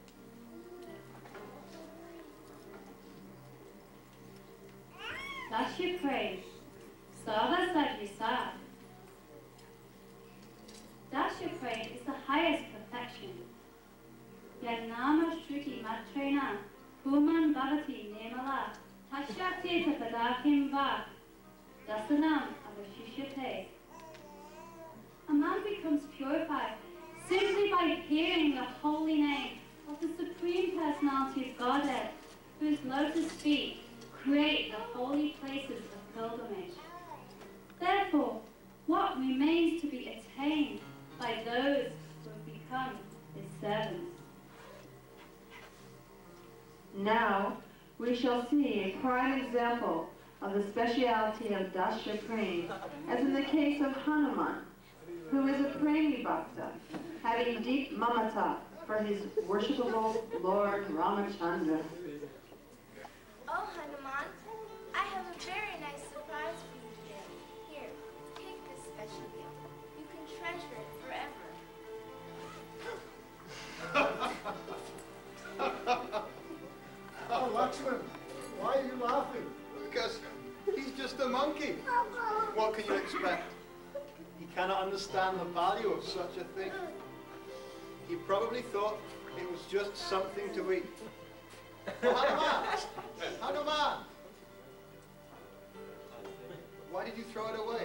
Dasya praise, Sava Sadhisad. Dasya praise is the highest perfection. Yanama Shruti Matrena, Puman Bhavati Nemala, Tashyateta Padakim Va, Dasanam Avashishyate. A man becomes purified simply by hearing the holy name of the Supreme Personality of Godhead, whose lotus feet create the holy places of pilgrimage. Therefore, what remains to be attained by those who have become his servants? Now, we shall see a prime example of the speciality of Dasya Prem, as in the case of Hanuman, who is a Premi Bhakta, having deep mamata for his worshipable Lord Ramachandra. Oh, Hanuman, I have a very nice surprise for you today. Here, take this special gift. You can treasure it forever. Oh, Lakshman, why are you laughing? Because he's just a monkey. What can you expect? He cannot understand the value of such a thing. He probably thought it was just something to eat. Oh, Hanuman! Hanuman! Why did you throw it away?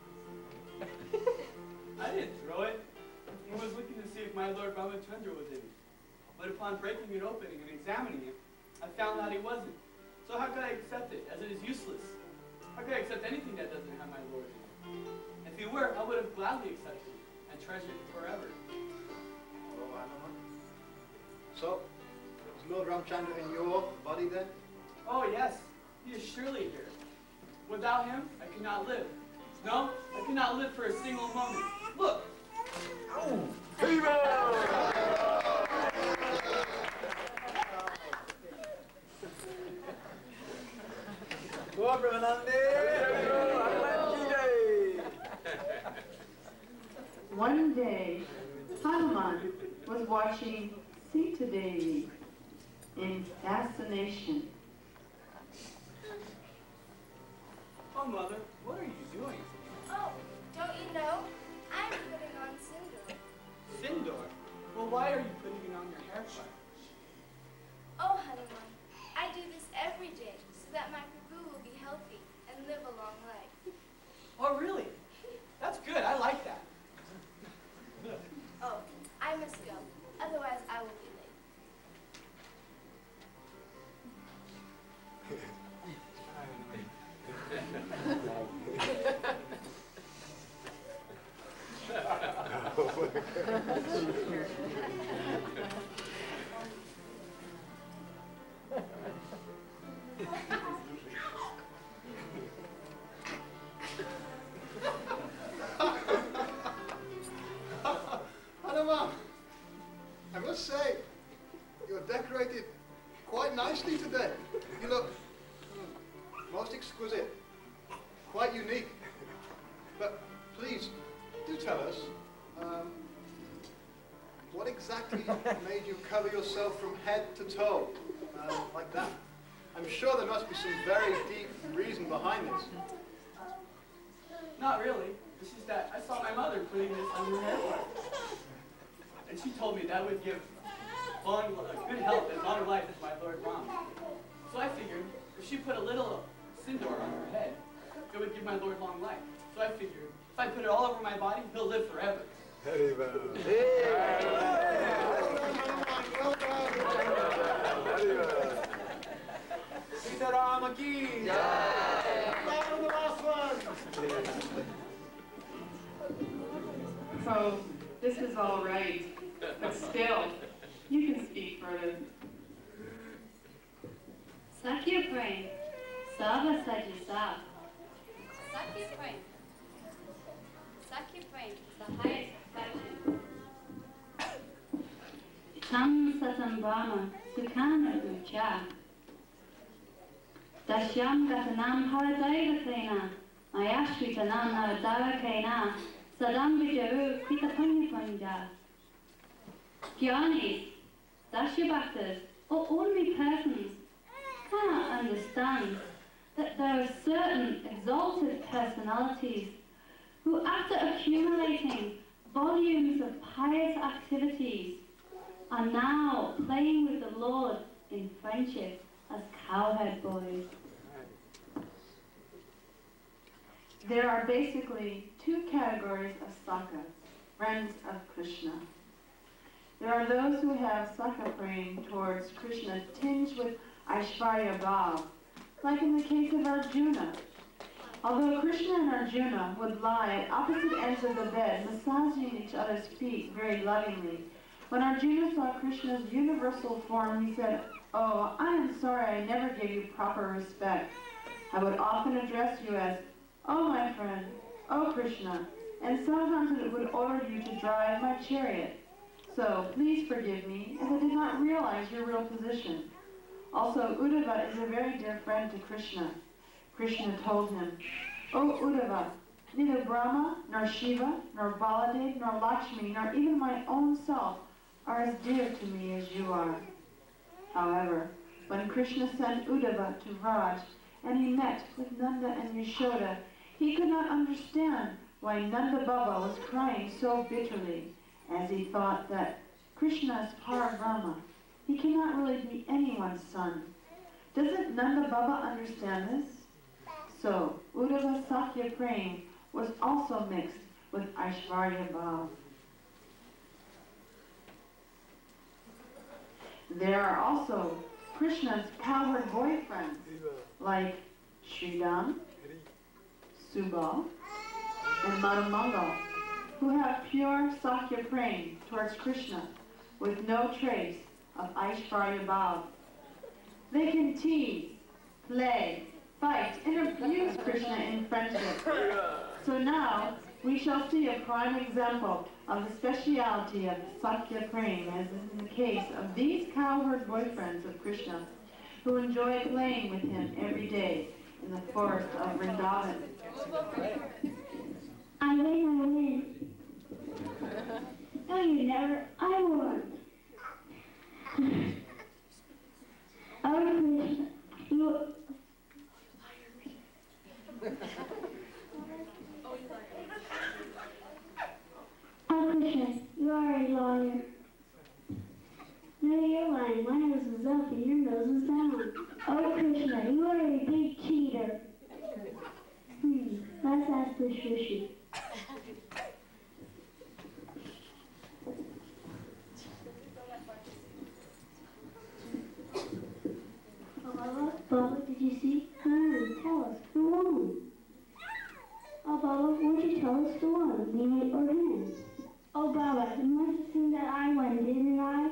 I didn't throw it. I was looking to see if my Lord Ramachandra was in it. But upon breaking it open and examining it, I found out he wasn't. So how could I accept it, as it is useless? How could I accept anything that doesn't have my Lord in it? If he were, I would have gladly accepted it and treasured it forever. Oh, Hanuman. So, is Lord Ramachandra in your body then? Oh yes, he is surely here. Without him, I could not live. No, I could not live for a single moment. Look! Oh, One day, Hanuman was watching Sita Devi in fascination. Oh, Mother, what are you doing? Oh, don't you know? I'm putting on Sindoor. Sindoor? Well, why are you putting it on your hair part? Oh, Hanuman, I do this every day so that my Prabhu will be healthy and live a long life. Oh, really? That's good. I like that. Oh, I must go. Otherwise, I will be late. Hanuman, I must say, you're decorated quite nicely today. You look most exquisite, quite unique. But please, do tell us, um, what exactly made you cover yourself from head to toe, uh, like that? I'm sure there must be some very deep reason behind this. Not really. It's just that I saw my mother putting this on her hair part. And she told me that would give long, uh, good health and longer life to my Lord Ram. So I figured if she put a little Sindoor on her head, it would give my Lord long life. So I figured if I put it all over my body, he'll live forever. Very well. Very well. Sita Rama ki! That was the last one! So, this is all right, but still, you can speak further. Sakya Prem, Sava Sajisa. Sakya Prem. Sakya Prem is the highest perfection. Tam Satam Brahma, Sukhana Ucha. Dashyam Gatanam Haradaivatena, Mayashritanam Naradavakena, Sadam Vijaru Pitapanya Panja. Gyanis, Dashya Bhaktas, or ordinary persons cannot understand that there are certain exalted personalities who, after accumulating volumes of pious activities, are now playing with the Lord in friendship as cowherd boys. There are basically two categories of sakhas, friends of Krishna. There are those who have sakha prem towards Krishna tinged with Aishvarya Bhav, like in the case of Arjuna. Although Krishna and Arjuna would lie at opposite ends of the bed, massaging each other's feet very lovingly, When Arjuna saw Krishna's universal form, he said, "Oh, I am sorry I never gave you proper respect. I would often address you as, 'Oh, my friend, oh, Krishna,' and sometimes it would order you to drive my chariot. So please forgive me, as I did not realize your real position." Also, Uddhava is a very dear friend to Krishna. Krishna told him, "O Uddhava, neither Brahma, nor Shiva, nor Baladev, nor Lakshmi, nor even my own self are as dear to me as you are." However, when Krishna sent Uddhava to Raj, and he met with Nanda and Yashoda, he could not understand why Nanda Baba was crying so bitterly, as he thought that Krishna is Parabrahma. He cannot really be anyone's son. Doesn't Nanda Baba understand this? So, Uddhava Sakya Prem was also mixed with Aishvarya Bhav. There are also Krishna's cowherd boyfriends, like Sridham, Subal, and Madhumangal, who have pure Sakya Prem towards Krishna with no trace of Aishvarya Bhav. They can tease, play, fight, and abuse Krishna in friendship. So now, we shall see a prime example of the speciality of Sakya Prem, as is in the case of these cowherd boyfriends of Krishna, who enjoy playing with him every day in the forest of Vrindavan. I win, I win. No, you never. I won. Oh, Krishna, you... Oh, Krishna, you are a liar. No, you're lying. My nose is up and your nose is down. Oh, Krishna, you are a big cheater. Hmm, let's ask the Shrishi. Oh, Baba, Baba, did you see? Hmm, tell us, who won? Oh, Baba, would you tell us who won, me or him? Oh, Baba, you must have seen that I won, didn't I?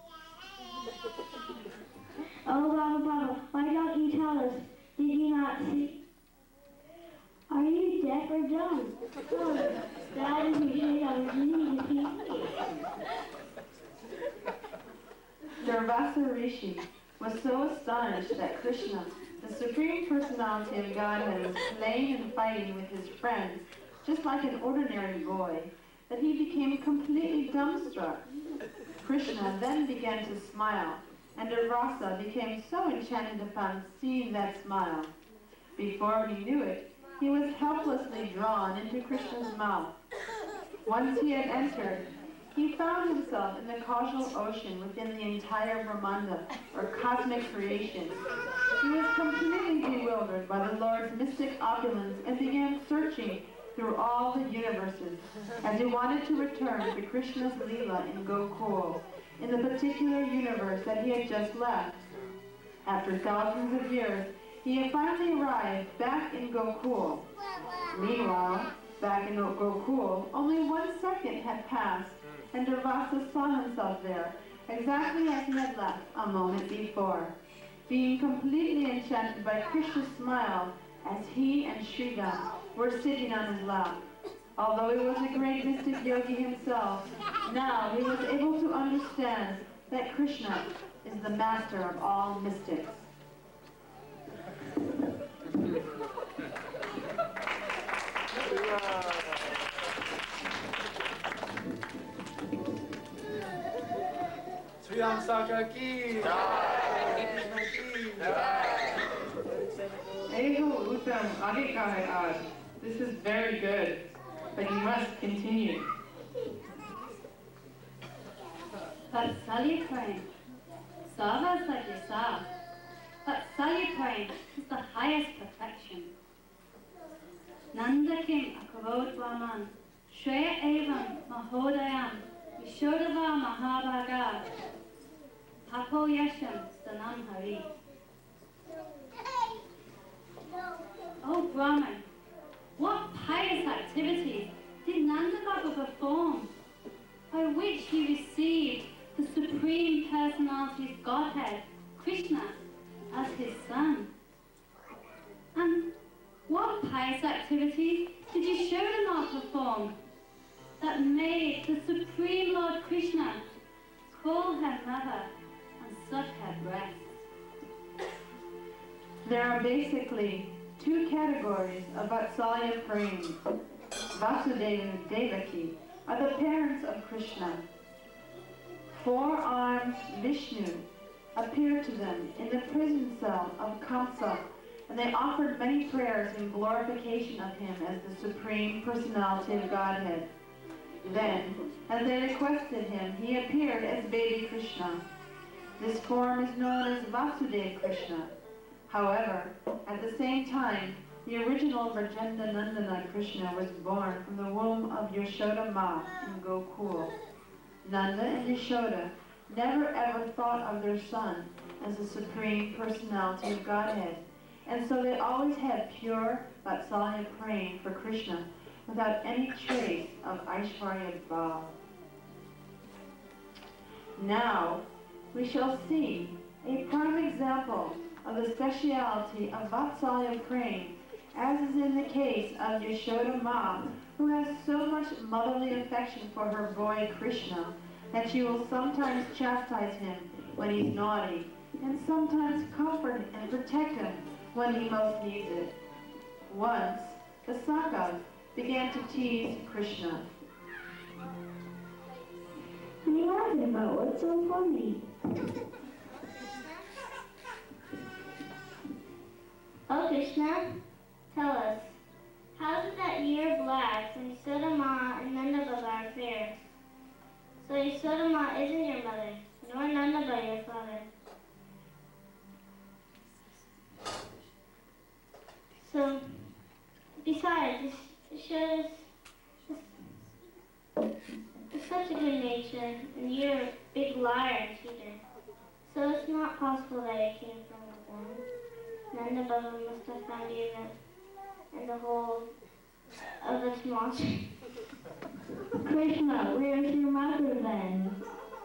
Oh, Baba, Baba, why don't you tell us? Did you not see? Are you deaf or dumb? Oh, that is a shade on his knee to see. Durvasa Rishi was so astonished that Krishna, the Supreme Personality of Godhead, was playing and fighting with his friends, just like an ordinary boy, that he became completely dumbstruck. Krishna then began to smile, and Durvasa became so enchanted upon seeing that smile. Before he knew it, he was helplessly drawn into Krishna's mouth. Once he had entered, he found himself in the causal ocean within the entire Brahmanda, or cosmic creation. He was completely bewildered by the Lord's mystic opulence and began searching through all the universes, as he wanted to return to Krishna's Leela in Gokul, in the particular universe that he had just left. After thousands of years, he had finally arrived back in Gokul. Meanwhile, back in Gokul, only one second had passed, and Durvasa saw himself there, exactly as he had left a moment before, being completely enchanted by Krishna's smile as he and Sridham were sitting on his lap. Although he was a great mystic yogi himself, now he was able to understand that Krishna is the master of all mystics. Sridham Sakya ki jai. Krishna ki jai. Eho Uttam Adhikar Ad. This is very good, but you must continue. Vatsalya Prem. Sava Sakya Sa. Vatsalya Prem is the highest perfection. Nanda Kim Akavod Brahman. Shreya Evam Mahodayam. Yashodava Mahabhaga. Tapo Yasham Stanam Hari. Oh Brahman, what pious activities did Nanda Baba perform, by which he received personalities Godhead, Krishna, as his son. And what pious activities did Yashodhama perform that made the Supreme Lord Krishna call her mother and suck her breasts? There are basically two categories of Vatsalya praying. Vasudeva and Devaki are the parents of Krishna. Four-armed Vishnu appeared to them in the prison cell of Kamsa, and they offered many prayers in glorification of him as the Supreme Personality of Godhead. Then, as they requested him, he appeared as baby Krishna. This form is known as Vasudeva Krishna. However, at the same time, the original Vrajendra Nandana Krishna was born from the womb of Yashoda Ma in Gokul. Nanda and Yashoda never ever thought of their son as the Supreme Personality of Godhead, and so they always had pure Vatsalya praying for Krishna without any trace of Aishwarya Bhav. Now, we shall see a prime example of the speciality of Vatsalya praying, as is in the case of Yashoda Ma, who has so much motherly affection for her boy Krishna that she will sometimes chastise him when he's naughty, and sometimes comfort and protect him when he most needs it. Once, the Sakha began to tease Krishna. What are you laughing about? What's so funny? Oh, Krishna, tell us, how did that year black when Yashoda Ma and Nanda Baba are fair? So Yashoda Ma isn't your mother, nor Nanda Baba your father. So, besides, Yashoda's such a good nature, and you're a big liar and cheater. So it's not possible that it came from the womb. Nanda Baba must have found you in, in the hole of this monster. Krishna, where's your mother then?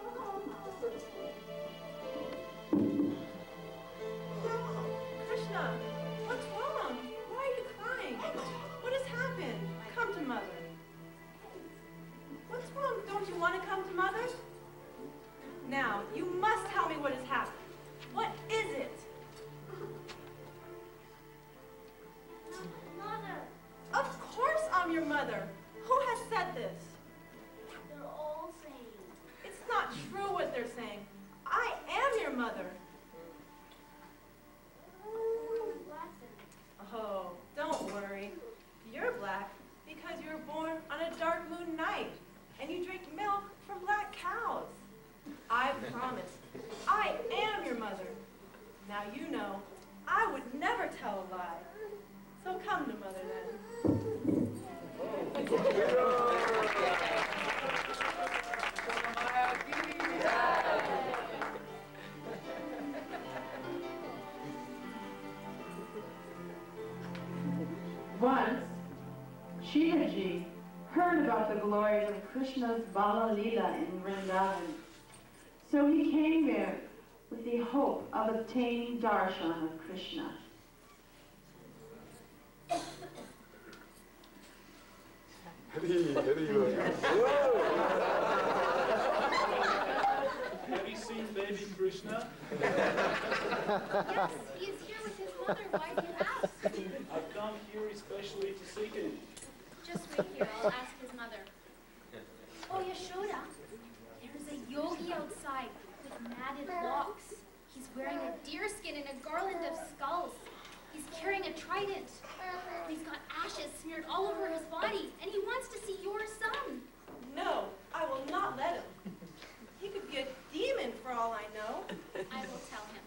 Krishna, what's wrong? Why are you crying? What has happened? Come to Mother. What's wrong? Don't you want to come to Mother? Now, you must tell me what has happened. What is it? Mother. Of course I'm your mother. Who has said this? They're all saying. It's not true what they're saying. I am your mother. Oh, don't worry. You're black because you were born on a dark moon night and you drink milk from black cows. I promise, I am your mother. Now you know, I would never tell a lie. So come to Mother then. Once, Shivaji heard about the glories of Krishna's Bala Leela in Vrindavan. So he came there with the hope of obtaining darshan of Krishna. Have you seen baby Krishna? Yes, he is here with his mother. Why do you ask? I've come here especially to see him. Just wait here. I'll ask his mother. Oh, Yashoda, there's a yogi outside with matted locks. He's wearing a deerskin and a garland of skulls. He's carrying a trident. He's got ashes smeared all over his body, and he wants to see your son. No, I will not let him. He could be a demon for all I know. I will tell him.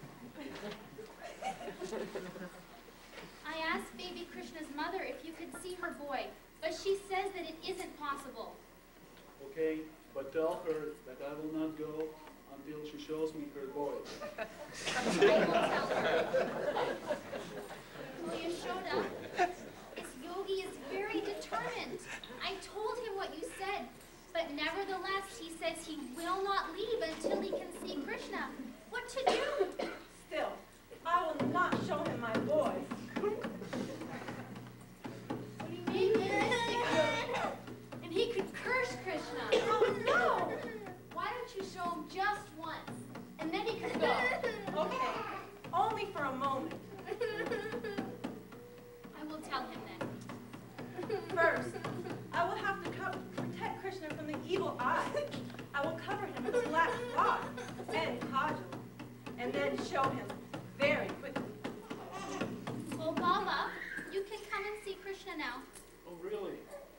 I asked baby Krishna's mother if you could see her boy, but she says that it isn't possible. Okay, but tell her that I will not go until she shows me her boy. I will tell her. Well, Yashoda, this yogi is very determined. I told him what you said, but nevertheless, he says he will not leave until he can see Krishna. What to do? Still, I will not show him my boys. What do you mean, mystic yogi? And he could curse Krishna. Oh, no! Why don't you show him just once, and then he could go? Okay, only for a moment. I will tell him then. First, I will have to co protect Krishna from the evil eye. I will cover him with a black cloth and kajal, and then show him very quickly. Well, Baba, you can come and see Krishna now. Oh, really?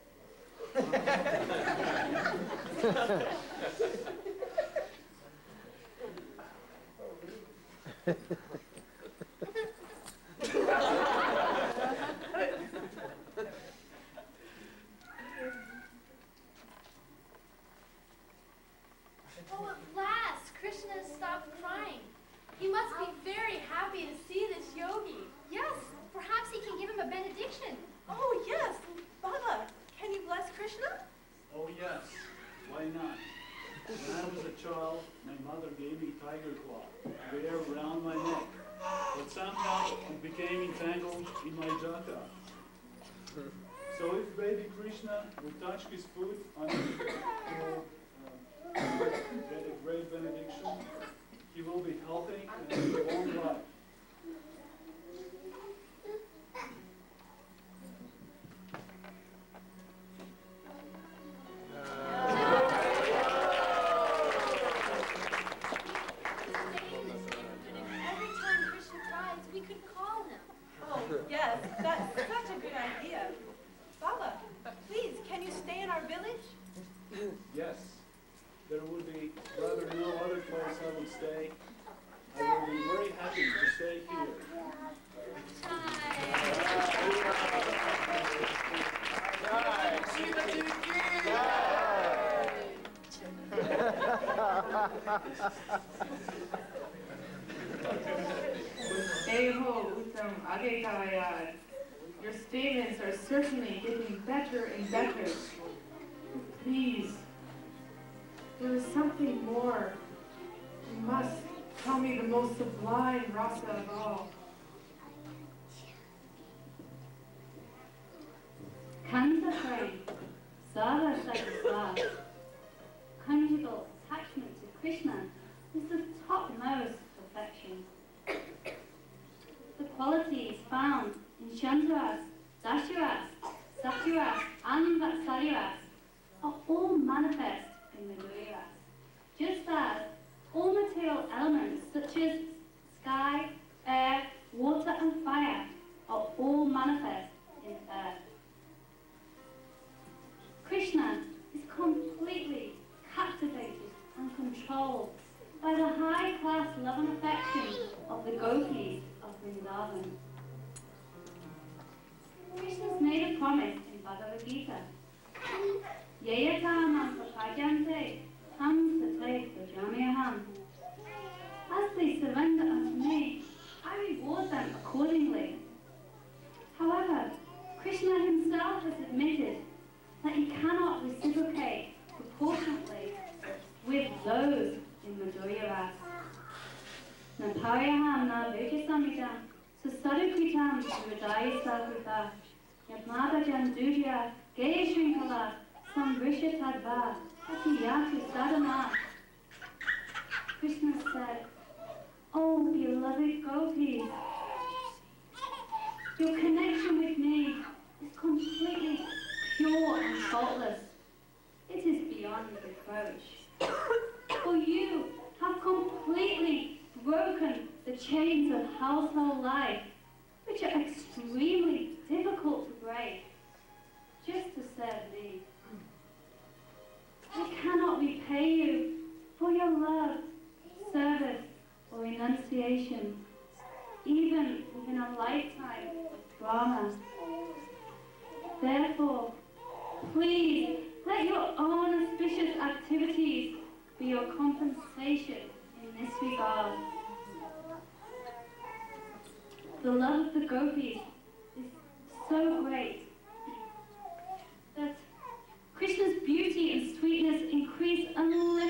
Oh, at last, Krishna has stopped crying. He must be very happy to see this yogi. Yes, perhaps he can give him a benediction. Oh, yes. Baba, can you bless Krishna? Oh, yes. Why not? When I was a child, my mother gave me tiger claw to wear around my neck, but somehow it became entangled in my jata. So if baby Krishna will touch his foot on it, he will uh, get a great benediction. He will be healthy and have a long life. Every time Krishna cries, we could call him. Oh, yes, that's such a good idea. Baba, please, can you stay in our village? Yes, there would be rather no other place I would stay. I would be very happy to stay here. Eho Uttam Agekayad. Your statements are certainly getting better and better. Please, there is something more. You must tell me the most sublime rasa of all. Kansakai, Sara Sakasa. Conjugal attachment to Krishna is the topmost perfection. The qualities found in Chantaras, Dasharas, Satyaras, and Vatsalyaras are all manifest in Madhuryaras, just as all material elements such as sky, air, water, and fire are all manifest in earth. Krishna is completely captivated and controlled by the high-class love and affection of the gopis of Vrindavan. Krishna's made a promise in Bhagavad Gita. Yayatamam prapajante tam satai prajamyaham. As they surrender unto me, I reward them accordingly. However, Krishna himself has admitted that he cannot reciprocate proportionately with those in Madhurya. Naparayaham na vijasamidam susadukritam hridaya sakrita yadmadajan dujya gaya shrinkala samvrishatadva atiyatu sadhana. Krishna said, "Oh, beloved gopis, your connection with me is completely pure and faultless. It is beyond reproach. For you have completely broken the chains of household life, which are extremely difficult to break, just to serve me. I cannot repay you for your love, service, or renunciation, even within a lifetime of drama. Therefore, please let your own auspicious activities be your compensation in this regard. The love of the gopis is so great that Krishna's beauty and sweetness increase unlimitedly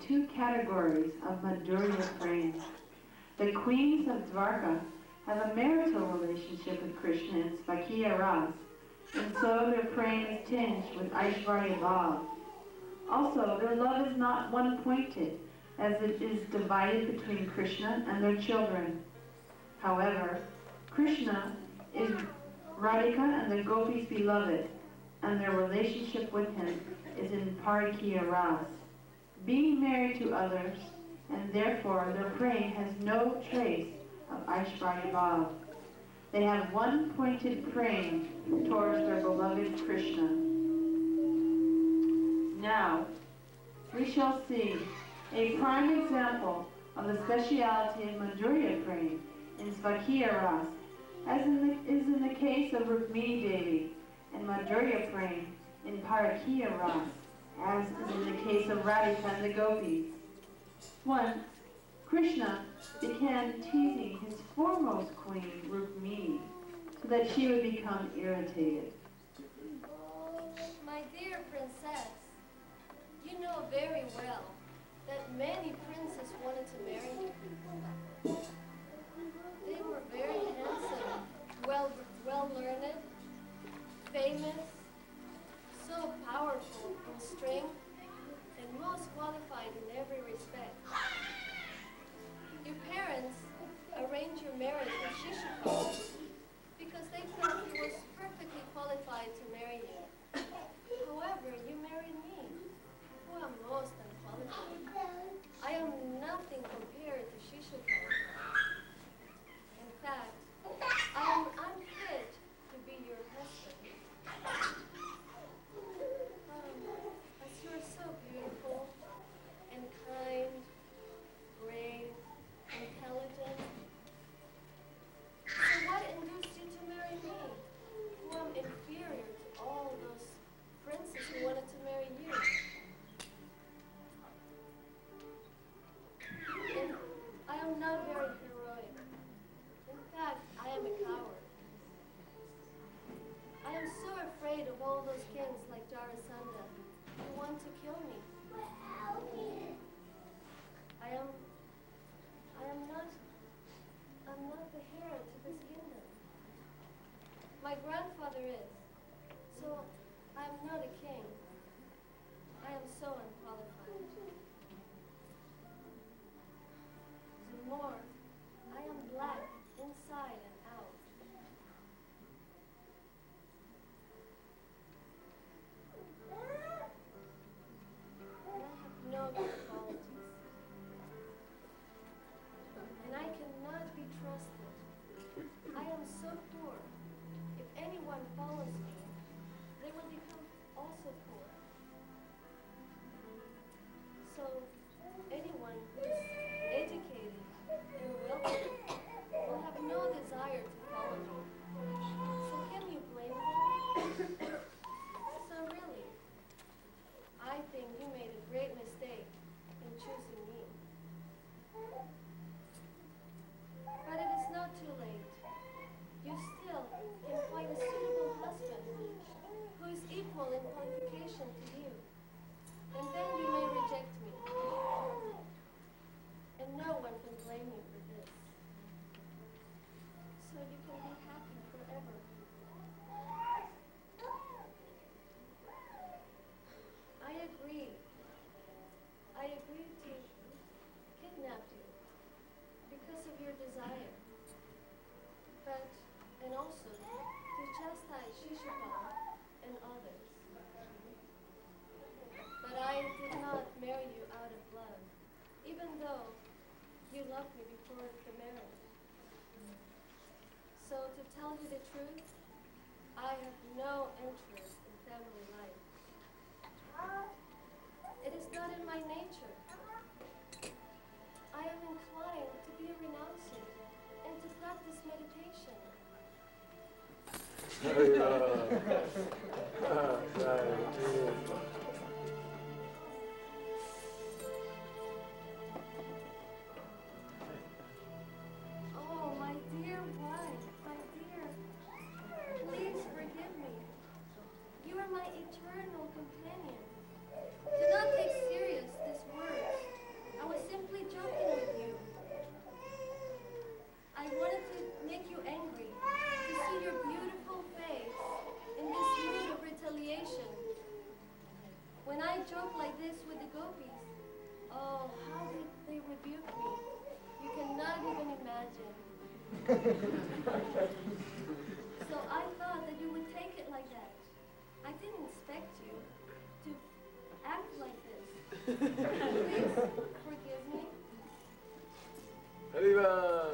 two categories of Madhurya praying. The queens of Dwarka have a marital relationship with Krishna in Svakya Ras, and so their praying is tinged with Aishvarya Bhav. Also, their love is not one-pointed, as it is divided between Krishna and their children. However, Krishna is Radhika and the gopis' beloved, and their relationship with him is in Parakya Ras, being married to others, and therefore their praying has no trace of Aishvarya Bhav. They have one-pointed praying towards their beloved Krishna. Now, we shall see a prime example of the speciality of Madhurya praying in Svakya Ras, as in the, is in the case of Rukmini Devi, and Madhurya praying in Parakya Ras, as is in the case of Radhika and the gopis. Once, Krishna began teasing his foremost queen, Rukmini, so that she would become irritated. Oh, my dear princess, you know very well that many princes wanted to marry you. They were very handsome, well, well learned, famous, so powerful in strength, and most qualified in every respect. Your parents arranged your marriage with Shishupal because they felt he was perfectly qualified to marry you. However, you married me, who am most unqualified. I am nothing compared to Shishupal. In fact, I am unfit to be your husband. Um, as you are so beautiful and kind, brave, intelligent. So what induced you to marry me, who am inferior to all those princes who wanted to marry you? And I am not very heroic. In fact, I am a coward. I am so afraid of all those kings like Jarasandha who want to kill me. I am I am not, I'm not the heir to this kingdom. My grandfather is, so I am not a king. I am so unqualified. The more, I am black inside and out. And I have no good qualities. And I cannot be trusted. I am so poor. If anyone follows me, they will become also poor. So anyone who is educated and wealthy will have no desire to follow me. So can you blame them? So really, I think you made a great mistake in choosing me. But it is not too late. You still can find a suitable husband who is equal in qualification to you. And then you may reject me. And no one can blame you for this. So you can be happy forever. I agree. I agree to kidnap you because of your desire, but, and also to chastise Shishupal and others. But I did not marry you out of love, even though you loved me before the marriage. So to tell you the truth, I have no interest in family life. It is not in my nature. I am inclined to be a renunciate and to practice meditation. Oh, my dear wife, my dear, please forgive me. You are my eternal companion. Do not take serious this word. So I thought that you would take it like that. I didn't expect you to act like this. Please forgive me. Arriba!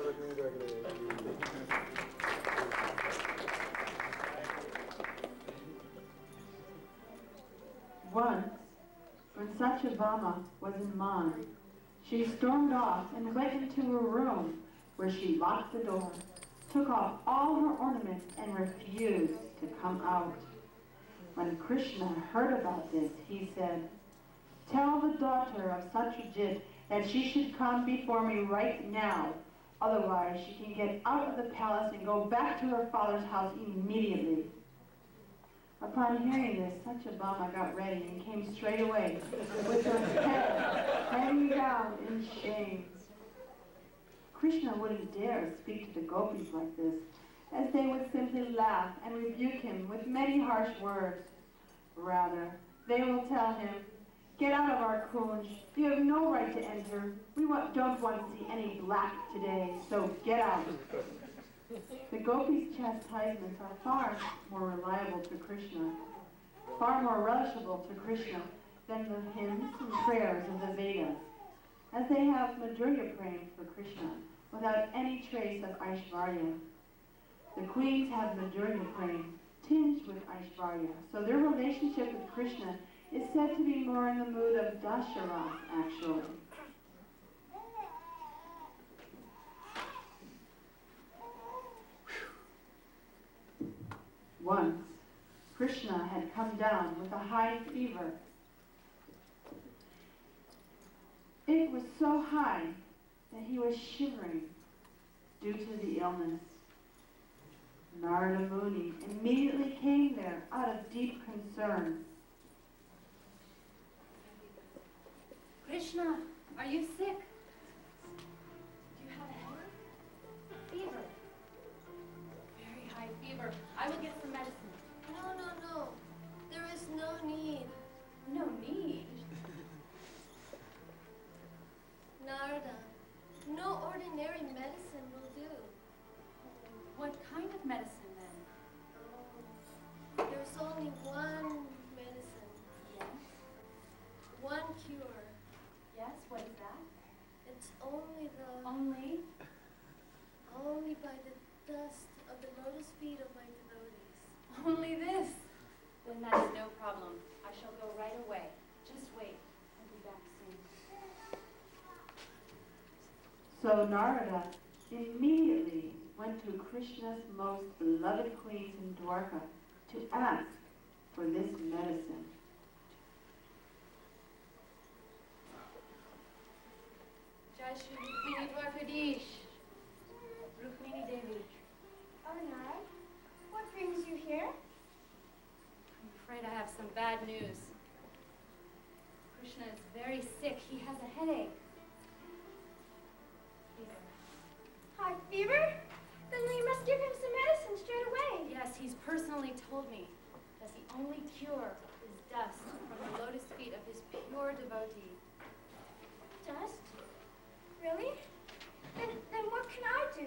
Once, when Satyabhama was in Mond, she stormed off and went into her room, where she locked the door, took off all her ornaments, and refused to come out. When Krishna heard about this, he said, "Tell the daughter of Satyajit that she should come before me right now. Otherwise, she can get out of the palace and go back to her father's house immediately." Upon hearing this, Satyabhama got ready and came straight away, with her head hanging down in shame. Krishna wouldn't dare speak to the gopis like this, as they would simply laugh and rebuke him with many harsh words. Rather, they will tell him, "Get out of our kunj. You have no right to enter. We want, don't want to see any black today, so get out." The gopis' chastisements are far more reliable to Krishna, far more relishable to Krishna than the hymns and prayers of the Vedas, as they have Madhurya praying for Krishna without any trace of Aishvarya. The queens have Madhurya praying tinged with Aishvarya, so their relationship with Krishna is said to be more in the mood of Dasharas, actually. Once, Krishna had come down with a high fever. It was so high that he was shivering due to the illness. Narada Muni immediately came there out of deep concern. Krishna, are you sick? Do you have a headache? Fever. Very high fever. I will get some medicine. No, no, no. There is no need. No need? Narada, no ordinary medicine will do. What kind of medicine then? Oh, there's only one medicine. Yes? One cure. Yes, what is that? It's only the... Only? Only by the dust of the lotus feet of my devotees. Only this? Then that is no problem. I shall go right away. Just wait. I'll be back soon. So Narada immediately went to Krishna's most beloved queens in Dwarka to ask for this medicine. Jai Shri Rukmini Dwarkadish. Rukmini Devi. Oh, Narad, what brings you here? I'm afraid I have some bad news. Krishna is very sick. He has a headache. Fever. High fever? Then you must give him some medicine straight away. Yes, he's personally told me that the only cure is dust from the lotus feet of his pure devotee. Dust? Really? Then, then what can I do?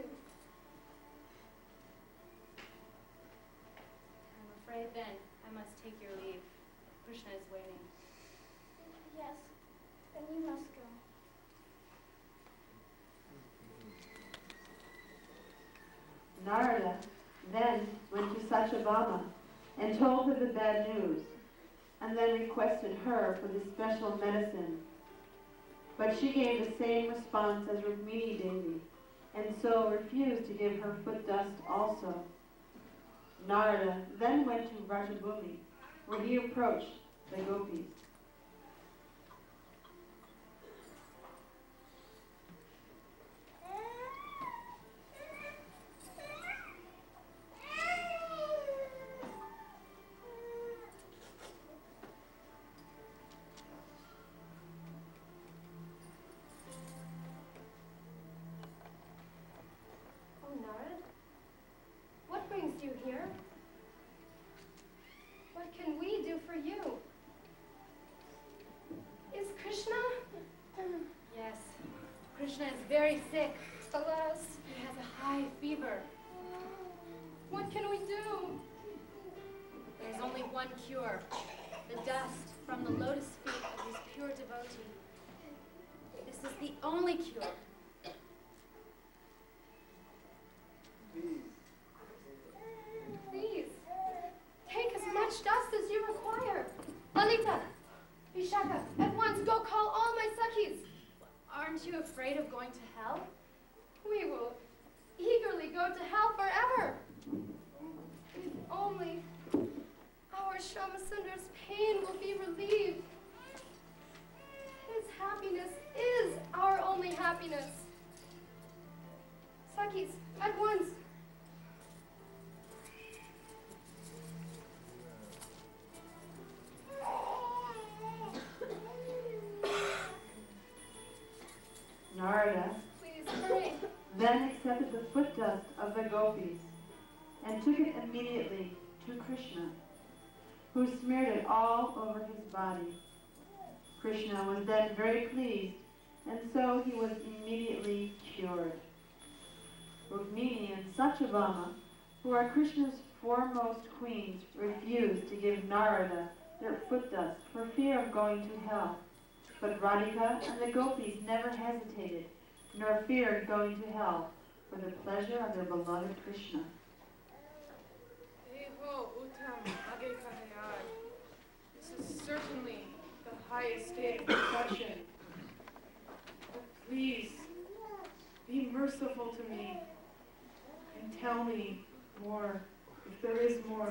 I'm afraid then I must take your leave. Krishna is waiting. Yes, then you must go. Narada then went to Satyabhama and told her the bad news, and then requested her for the special medicine. But she gave the same response as Rukmini Devi, and so refused to give her foot dust also. Narada then went to Rajabhumi, where he approached the gopis. Krishna is very sick. Alas, he has a high fever. What can we do? There's only one cure. The dust from the lotus feet of his pure devotee. This is the only cure. Please, take as much dust as you require. Lalita, Vishaka, at once go call all my Sakhis. Aren't you afraid of going to hell? We will eagerly go to hell forever. If only our Shamasundar's pain will be relieved. His happiness is our only happiness. Sakhis, at once. Narada Please hurry. then accepted the foot dust of the gopis and took it immediately to Krishna, who smeared it all over his body. Krishna was then very pleased, and so he was immediately cured. Rukmini and Satyabhama, who are Krishna's foremost queens, refused to give Narada their foot dust for fear of going to hell. But Radhika and the gopis never hesitated, nor feared going to hell, for the pleasure of their beloved Krishna. Eho Uttam Age Kahayar. This is certainly the highest state of perfection. But please, be merciful to me, and tell me more, if there is more.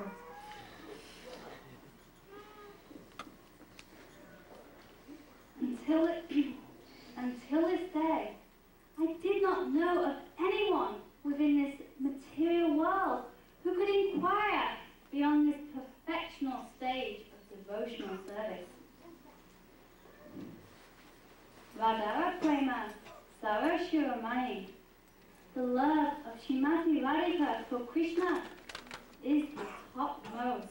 Until, it, until this day, I did not know of anyone within this material world who could inquire beyond this perfectional stage of devotional service. Radha Prema Sarashuramani, the love of Srimati Radhika for Krishna is the topmost.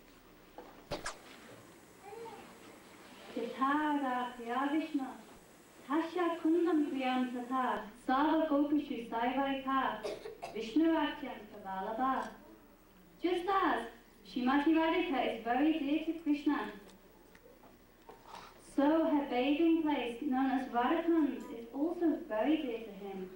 Tithara Priyavishna, Tasha Kundam Priyam Tata, Sava Gopishu Saivarika, Vishnuratyan Kavalabha. Just as Srimati Radhika is very dear to Krishna, so her bathing place, known as Radhakund, is also very dear to him.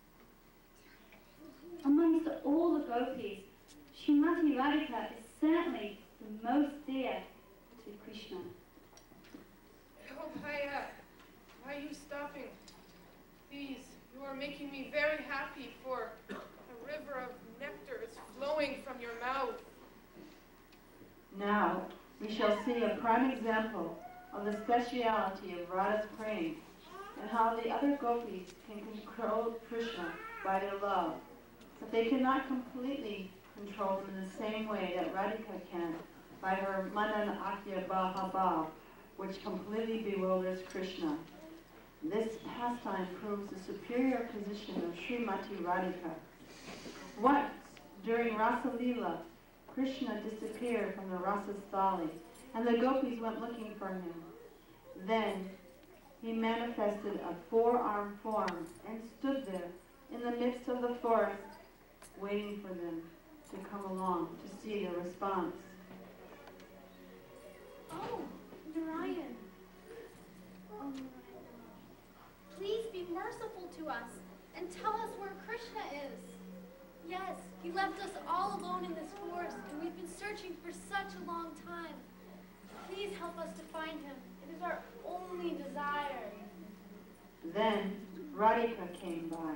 Amongst all the gopis, Srimati Radhika is certainly the most dear to Krishna. Oh, Bhaya, why are you stopping? Please, you are making me very happy, for a river of nectar is flowing from your mouth. Now we shall see a prime example of the speciality of Radha's praying, and how the other gopis can control Krishna by their love, but they cannot completely control him in the same way that Radhika can by her Manan Akya Bhava, which completely bewilders Krishna. This pastime proves the superior position of Srimati Radhika. Once, during Rasa Leela, Krishna disappeared from the Rasa Sthali, and the gopis went looking for him. Then he manifested a four-armed form and stood there in the midst of the forest, waiting for them to come along to see their response. Oh, Narayan. Oh, Narayan. Please be merciful to us and tell us where Krishna is. Yes, he left us all alone in this forest, and we've been searching for such a long time. Please help us to find him. It is our only desire. Then Radhika came by.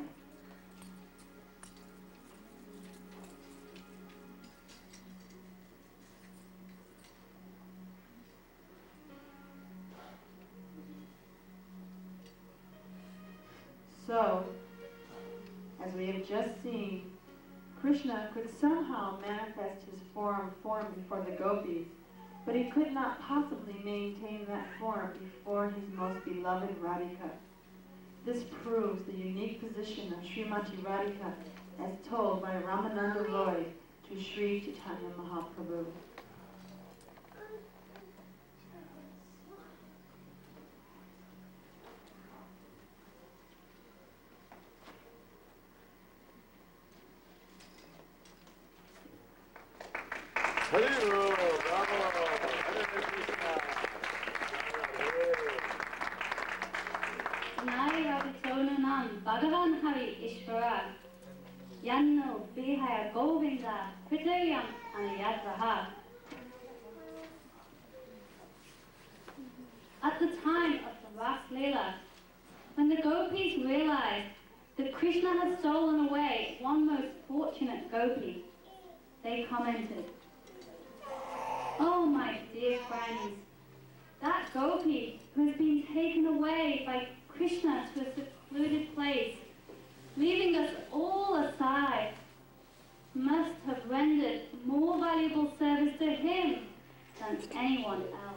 So, as we have just seen, Krishna could somehow manifest his form form before the gopis, but he could not possibly maintain that form before his most beloved Radhika. This proves the unique position of Srimati Radhika as told by Ramananda Roy to Sri Chaitanya Mahaprabhu. Nayavitonan Bhagavan Hari Ishvara Yanno Vihaya Govinda Hridayam Anayadvaha. At the time of the Ras Leela, when the gopis realized that Krishna had stolen away one most fortunate gopi, they commented, "Oh, my dear friends, that gopi who has been taken away by Krishna to a secluded place, leaving us all aside, must have rendered more valuable service to him than anyone else."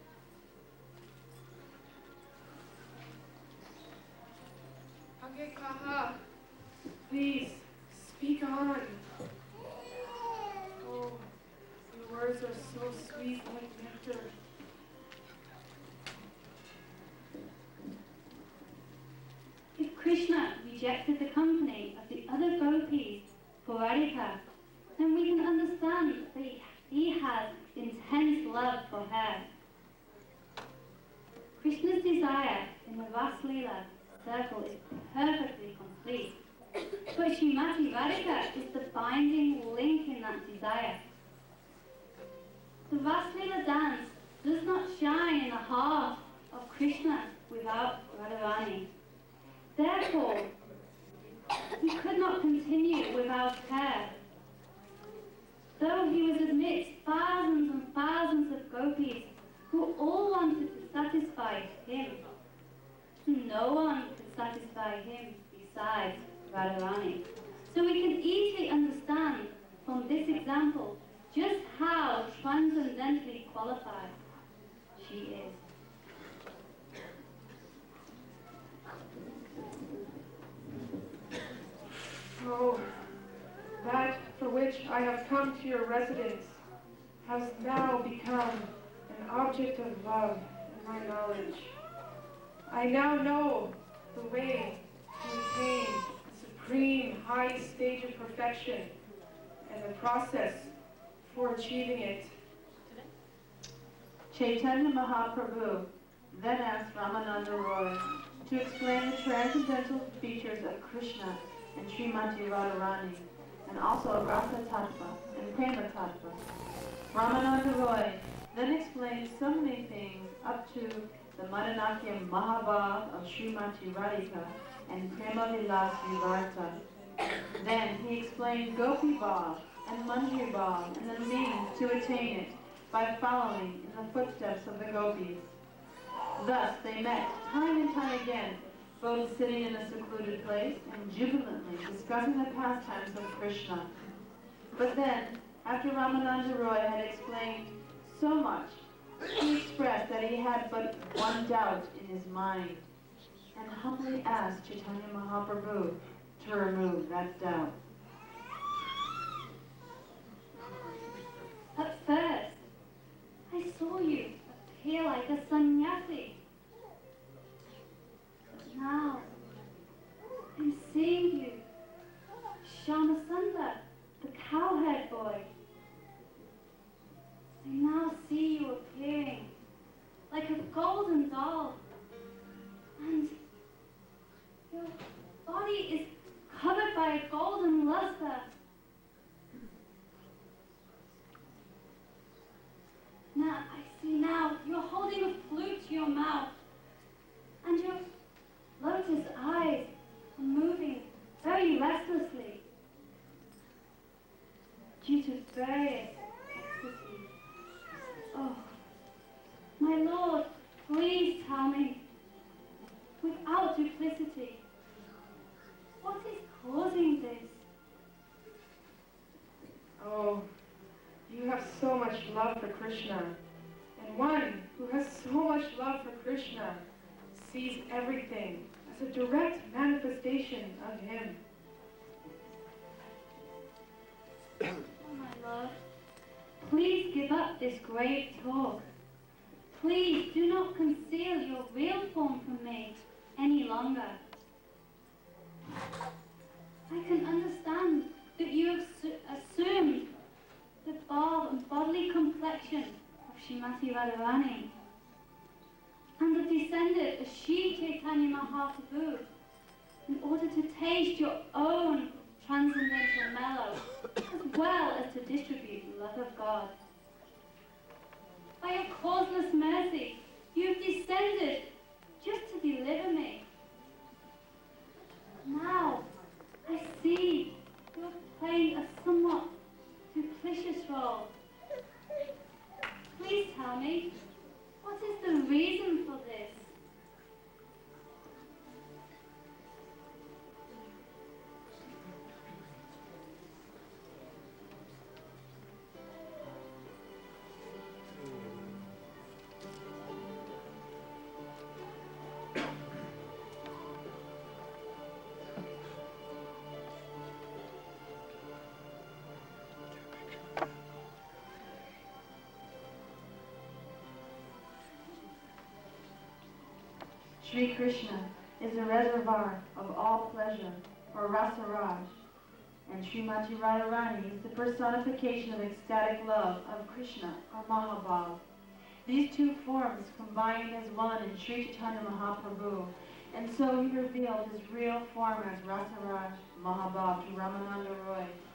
Agekaha, please, speak on. Oh, your words are so sweet like nectar. If Krishna rejected the company of the other gopis for Radhika, then we can understand that he, he has intense love for her. Krishna's desire in the Ras Leela circle is perfectly complete, but Srimati Radhika is the binding link in that desire. The Ras Leela dance does not shine in the heart of Krishna without Radharani. Therefore, he could not continue without her. Though he was amidst thousands and thousands of gopis who all wanted to satisfy him, no one could satisfy him besides Radharani. So we can easily understand from this example just how transcendently qualified she is. Oh, that for which I have come to your residence has now become an object of love in my knowledge. I now know the way to attain the supreme high stage of perfection and the process for achieving it. Chaitanya Mahaprabhu then asked Ramananda Roy to explain the transcendental features of Krishna and Srimati Radharani, and also Rasa Tattva and Prema Tattva. Ramananda Roy then explained so many things up to the Madanakya Mahabhav of Srimati Radhika and Prema Vilas Vivarta. Then he explained Gopi Bhav and Manjari Bhav and the means to attain it by following in the footsteps of the gopis. Thus they met time and time again, both sitting in a secluded place and jubilantly discussing the pastimes of Krishna. But then, after Ramananda Roy had explained so much, he expressed that he had but one doubt in his mind, and humbly asked Chaitanya Mahaprabhu to remove that doubt. At first, I saw you appear like a sannyasi. But now, I'm seeing you, Shyamasundar, the cowherd boy. I now see you appearing like a golden doll, and your body is covered by a golden luster. Now, I see now, you're holding a flute to your mouth, and your lotus eyes are moving very restlessly due to various ecstasies. Oh, my Lord, please tell me, without duplicity, what is causing this? Oh, you have so much love for Krishna, and one who has so much love for Krishna sees everything as a direct manifestation of him. Oh, my Lord, please give up this grave talk. Please do not conceal your real form from me any longer. I can understand that you have assumed the bod- bodily reflection of Srimati Radharani, and have descended as Shri Chaitanya Mahaprabhu in order to taste your own transcendental mellow, as well as to distribute the love of God. By your causeless mercy, you have descended just to deliver me. Now, I see you're playing a somewhat duplicitous role. Please tell me, what is the reason for this? Sri Krishna is the reservoir of all pleasure, or Rasa Raj, and Srimati Radharani is the personification of ecstatic love of Krishna, or Mahabhav. These two forms combined as one in Sri Chaitanya Mahaprabhu, and so he revealed his real form as Rasa Raj Mahabhav to Ramananda Roy.